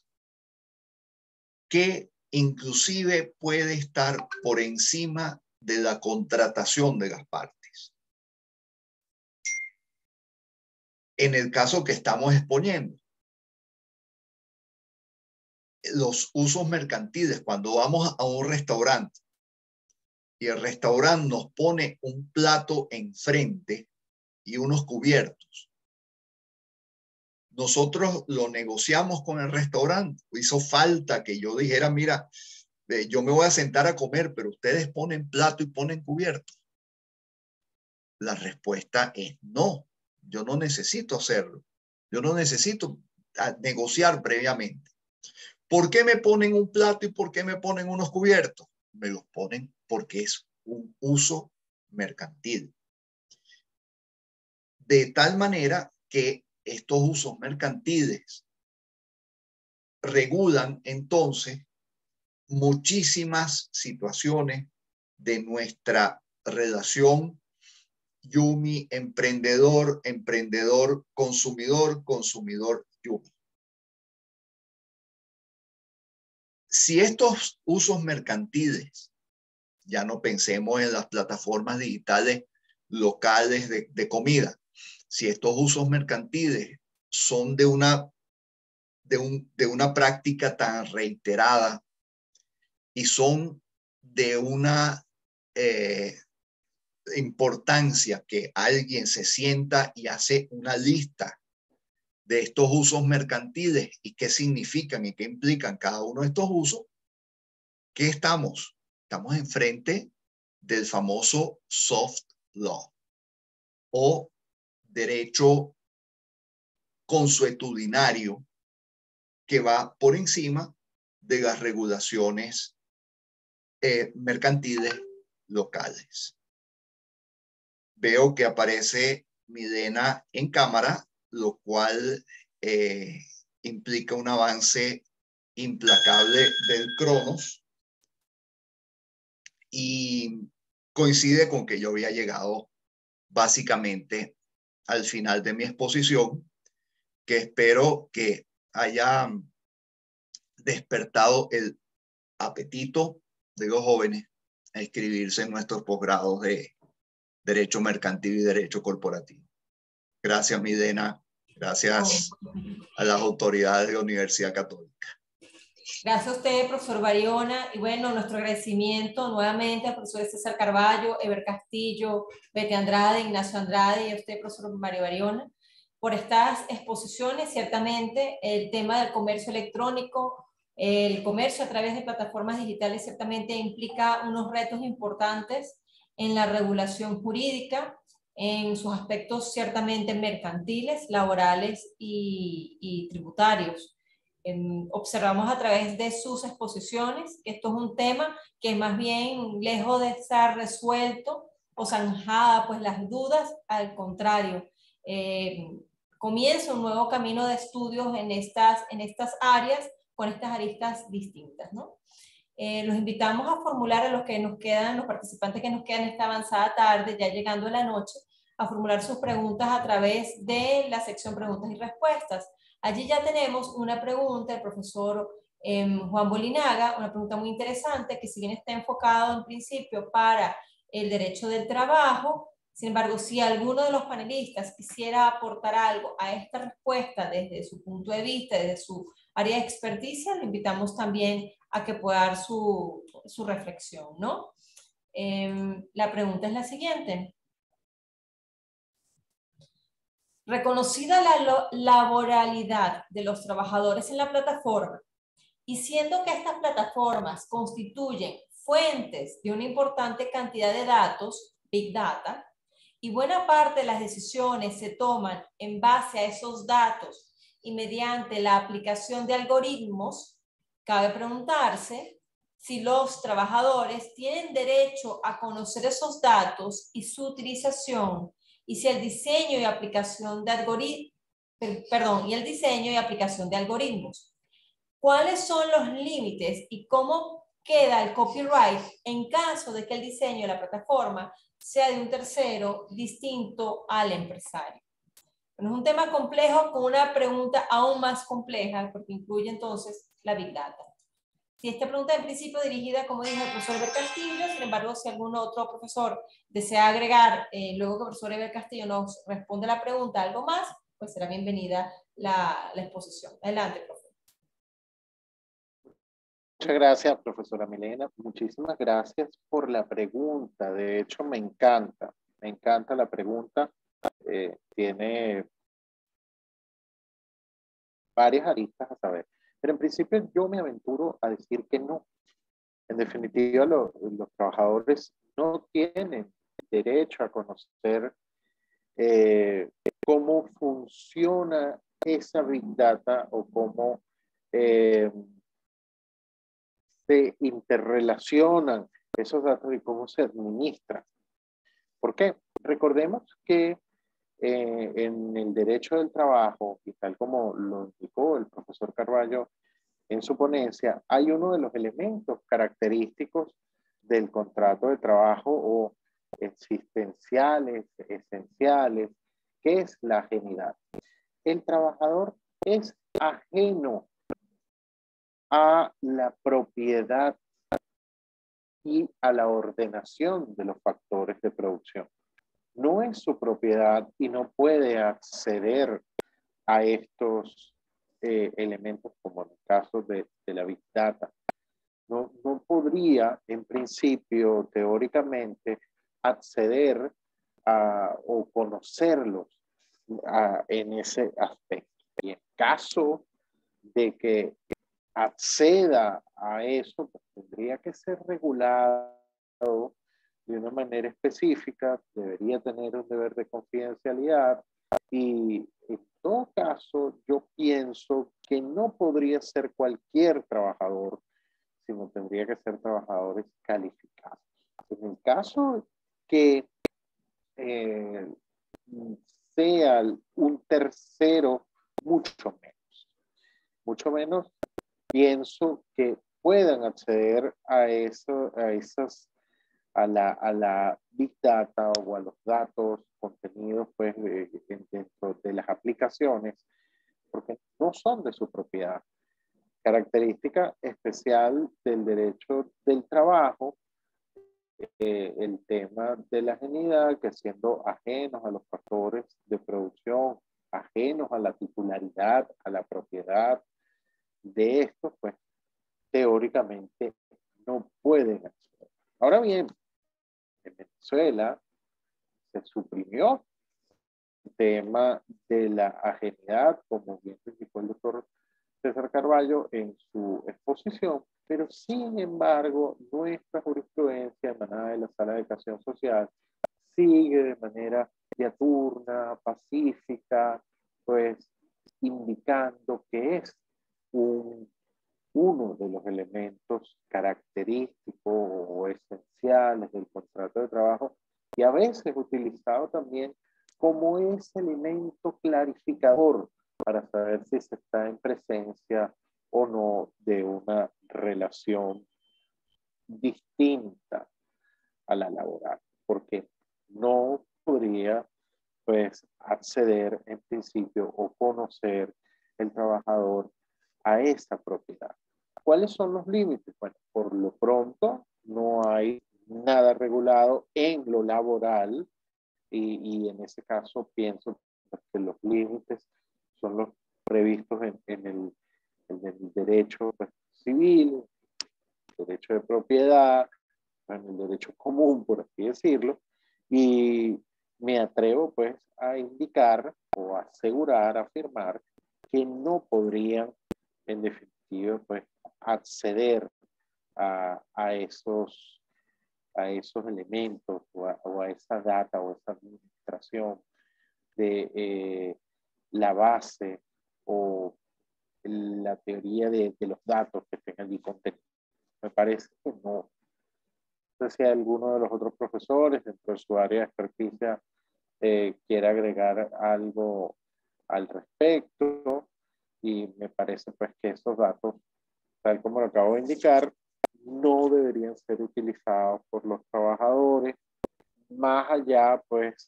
que inclusive puede estar por encima de la contratación de las partes. En el caso que estamos exponiendo, los usos mercantiles, cuando vamos a un restaurante y el restaurante nos pone un plato enfrente y unos cubiertos, nosotros lo negociamos con el restaurante. Hizo falta que yo dijera, mira, yo me voy a sentar a comer, pero ustedes ponen plato y ponen cubierto. La respuesta es no. Yo no necesito hacerlo. Yo no necesito negociar previamente. ¿Por qué me ponen un plato y por qué me ponen unos cubiertos? Me los ponen porque es un uso mercantil. De tal manera que estos usos mercantiles regulan entonces muchísimas situaciones de nuestra relación Yumi, emprendedor, emprendedor, consumidor, consumidor, Yumi. Si estos usos mercantiles, ya no pensemos en las plataformas digitales locales de comida, si estos usos mercantiles son de una práctica tan reiterada y son de una importancia que alguien se sienta y hace una lista de estos usos mercantiles y qué significan y qué implican cada uno de estos usos, ¿qué estamos? Estamos enfrente del famoso soft law o derecho consuetudinario que va por encima de las regulaciones mercantiles locales. Veo que aparece Midena en cámara, lo cual implica un avance implacable del Cronos y coincide con que yo había llegado básicamente al final de mi exposición, que espero que haya despertado el apetito de los jóvenes a inscribirse en nuestros posgrados de Derecho Mercantil y Derecho Corporativo. Gracias, Midena. Gracias a las autoridades de la Universidad Católica. Gracias a usted, profesor Bariona. Y bueno, nuestro agradecimiento nuevamente al profesor César Carballo, Eber Castillo, Betty Andrade, Ignacio Andrade y a usted, profesor Mario Bariona, por estas exposiciones. Ciertamente el tema del comercio electrónico, el comercio a través de plataformas digitales ciertamente implica unos retos importantes en la regulación jurídica, en sus aspectos ciertamente mercantiles, laborales y tributarios. Observamos a través de sus exposiciones que esto es un tema que más bien, lejos de estar resuelto o zanjada pues las dudas, al contrario, comienza un nuevo camino de estudios en estas áreas con estas aristas distintas, ¿no? Los invitamos a formular a los que nos quedan, los participantes que nos quedan esta avanzada tarde, ya llegando a la noche, a formular sus preguntas a través de la sección preguntas y respuestas. Allí ya tenemos una pregunta del profesor Juan Bolinaga, una pregunta muy interesante que si bien está enfocado en principio para el derecho del trabajo, sin embargo, si alguno de los panelistas quisiera aportar algo a esta respuesta desde su punto de vista, desde su área de experticia, lo invitamos también a que pueda dar su reflexión, ¿no? La pregunta es la siguiente. Reconocida la laboralidad de los trabajadores en la plataforma y siendo que estas plataformas constituyen fuentes de una importante cantidad de datos, Big Data, y buena parte de las decisiones se toman en base a esos datos y mediante la aplicación de algoritmos, cabe preguntarse si los trabajadores tienen derecho a conocer esos datos y su utilización, y si el diseño y aplicación de algoritmos. ¿Cuáles son los límites y cómo queda el copyright en caso de que el diseño de la plataforma sea de un tercero distinto al empresario? Bueno, es un tema complejo con una pregunta aún más compleja porque incluye entonces la Big Data. Si esta pregunta en principio dirigida, como dijo el profesor Eber Castillo, sin embargo, si algún otro profesor desea agregar, luego que el profesor Eber Castillo nos responde la pregunta, algo más, pues será bienvenida la exposición. Adelante, profesor. Muchas gracias, profesora Milena. Muchísimas gracias por la pregunta. De hecho, me encanta la pregunta. Tiene varias aristas a saber. Pero en principio yo me aventuro a decir que no. En definitiva, los trabajadores no tienen derecho a conocer cómo funciona esa Big Data o cómo se interrelacionan esos datos y cómo se administran. ¿Por qué? Recordemos que en el derecho del trabajo, y tal como lo indicó el profesor Carballo en su ponencia, hay uno de los elementos característicos del contrato de trabajo o existenciales, esenciales, que es la ajenidad. El trabajador es ajeno a la propiedad y a la ordenación de los factores de producción. No es su propiedad y no puede acceder a estos elementos como en el caso de la Big Data. No podría, en principio, teóricamente, acceder o conocerlos en ese aspecto. Y en caso de que acceda a eso, pues tendría que ser regulado de una manera específica, debería tener un deber de confidencialidad y en todo caso yo pienso que no podría ser cualquier trabajador, sino tendría que ser trabajadores calificados. En el caso que sea un tercero, mucho menos pienso que puedan acceder a la Big Data o a los datos contenidos pues, dentro de las aplicaciones, porque no son de su propiedad. Característica especial del derecho del trabajo, el tema de la ajenidad, que siendo ajenos a los factores de producción, ajenos a la titularidad, a la propiedad de estos, pues teóricamente no pueden acceder. Ahora bien, en Venezuela se suprimió el tema de la ajenidad, como bien indicó el doctor César Carballo en su exposición, pero sin embargo nuestra jurisprudencia emanada de la Sala de Casación Social sigue de manera diaturna, pacífica, pues indicando que es uno de los elementos característicos o esenciales del contrato de trabajo y a veces utilizado también como ese elemento clarificador para saber si se está en presencia o no de una relación distinta a la laboral, porque no podría pues acceder en principio o conocer el trabajador a esa propiedad. ¿Cuáles son los límites? Bueno, por lo pronto no hay nada regulado en lo laboral y en ese caso pienso que los límites son los previstos en el derecho pues, civil, el derecho de propiedad, en el derecho común, por así decirlo, y me atrevo pues a indicar o a asegurar, a afirmar que no podrían en definitiva pues acceder a esos elementos o a esa data o esa administración de la base o la teoría de los datos que tengan allí contenido. Me parece que no. No sé si alguno de los otros profesores dentro de su área de experticia quiere agregar algo al respecto, y me parece pues que esos datos, tal como lo acabo de indicar, no deberían ser utilizados por los trabajadores, más allá pues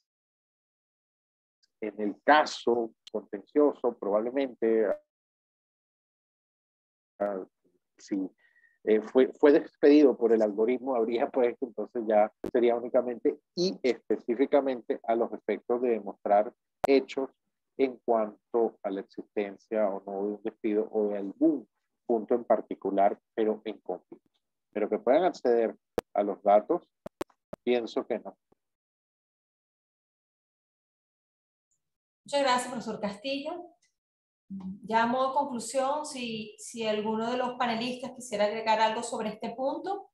en el caso contencioso probablemente si fue despedido por el algoritmo, habría pues entonces ya sería únicamente y específicamente a los efectos de demostrar hechos en cuanto a la existencia o no de un despido o de algún punto en particular, pero en conflicto. Pero que puedan acceder a los datos, pienso que no. Muchas gracias, profesor Castillo. Ya a modo de conclusión, si alguno de los panelistas quisiera agregar algo sobre este punto.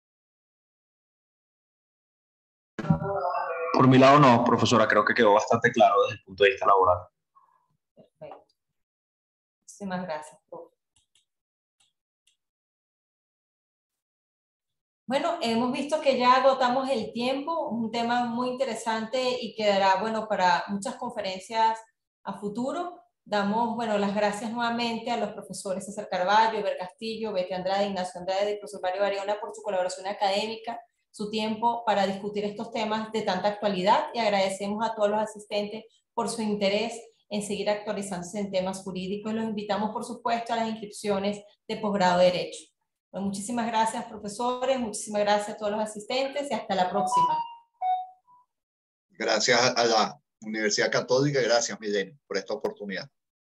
Por mi lado no, profesora, creo que quedó bastante claro desde el punto de vista laboral. Perfecto. Muchísimas gracias, profe. Bueno, hemos visto que ya agotamos el tiempo, un tema muy interesante y quedará, bueno, para muchas conferencias a futuro. Damos, bueno, las gracias nuevamente a los profesores César Carvalho, Eber Castillo, Betty Andrade, Ignacio Andrade y profesor Mario Bariona por su colaboración académica, su tiempo para discutir estos temas de tanta actualidad, y agradecemos a todos los asistentes por su interés en seguir actualizándose en temas jurídicos. Los invitamos, por supuesto, a las inscripciones de posgrado de Derecho. Pues muchísimas gracias, profesores, muchísimas gracias a todos los asistentes y hasta la próxima. Gracias a la Universidad Católica, gracias, Milene, por esta oportunidad.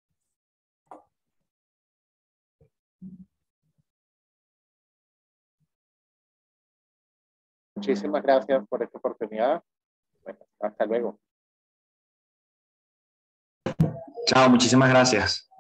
Muchísimas gracias por esta oportunidad. Bueno, hasta luego. Chao, muchísimas gracias.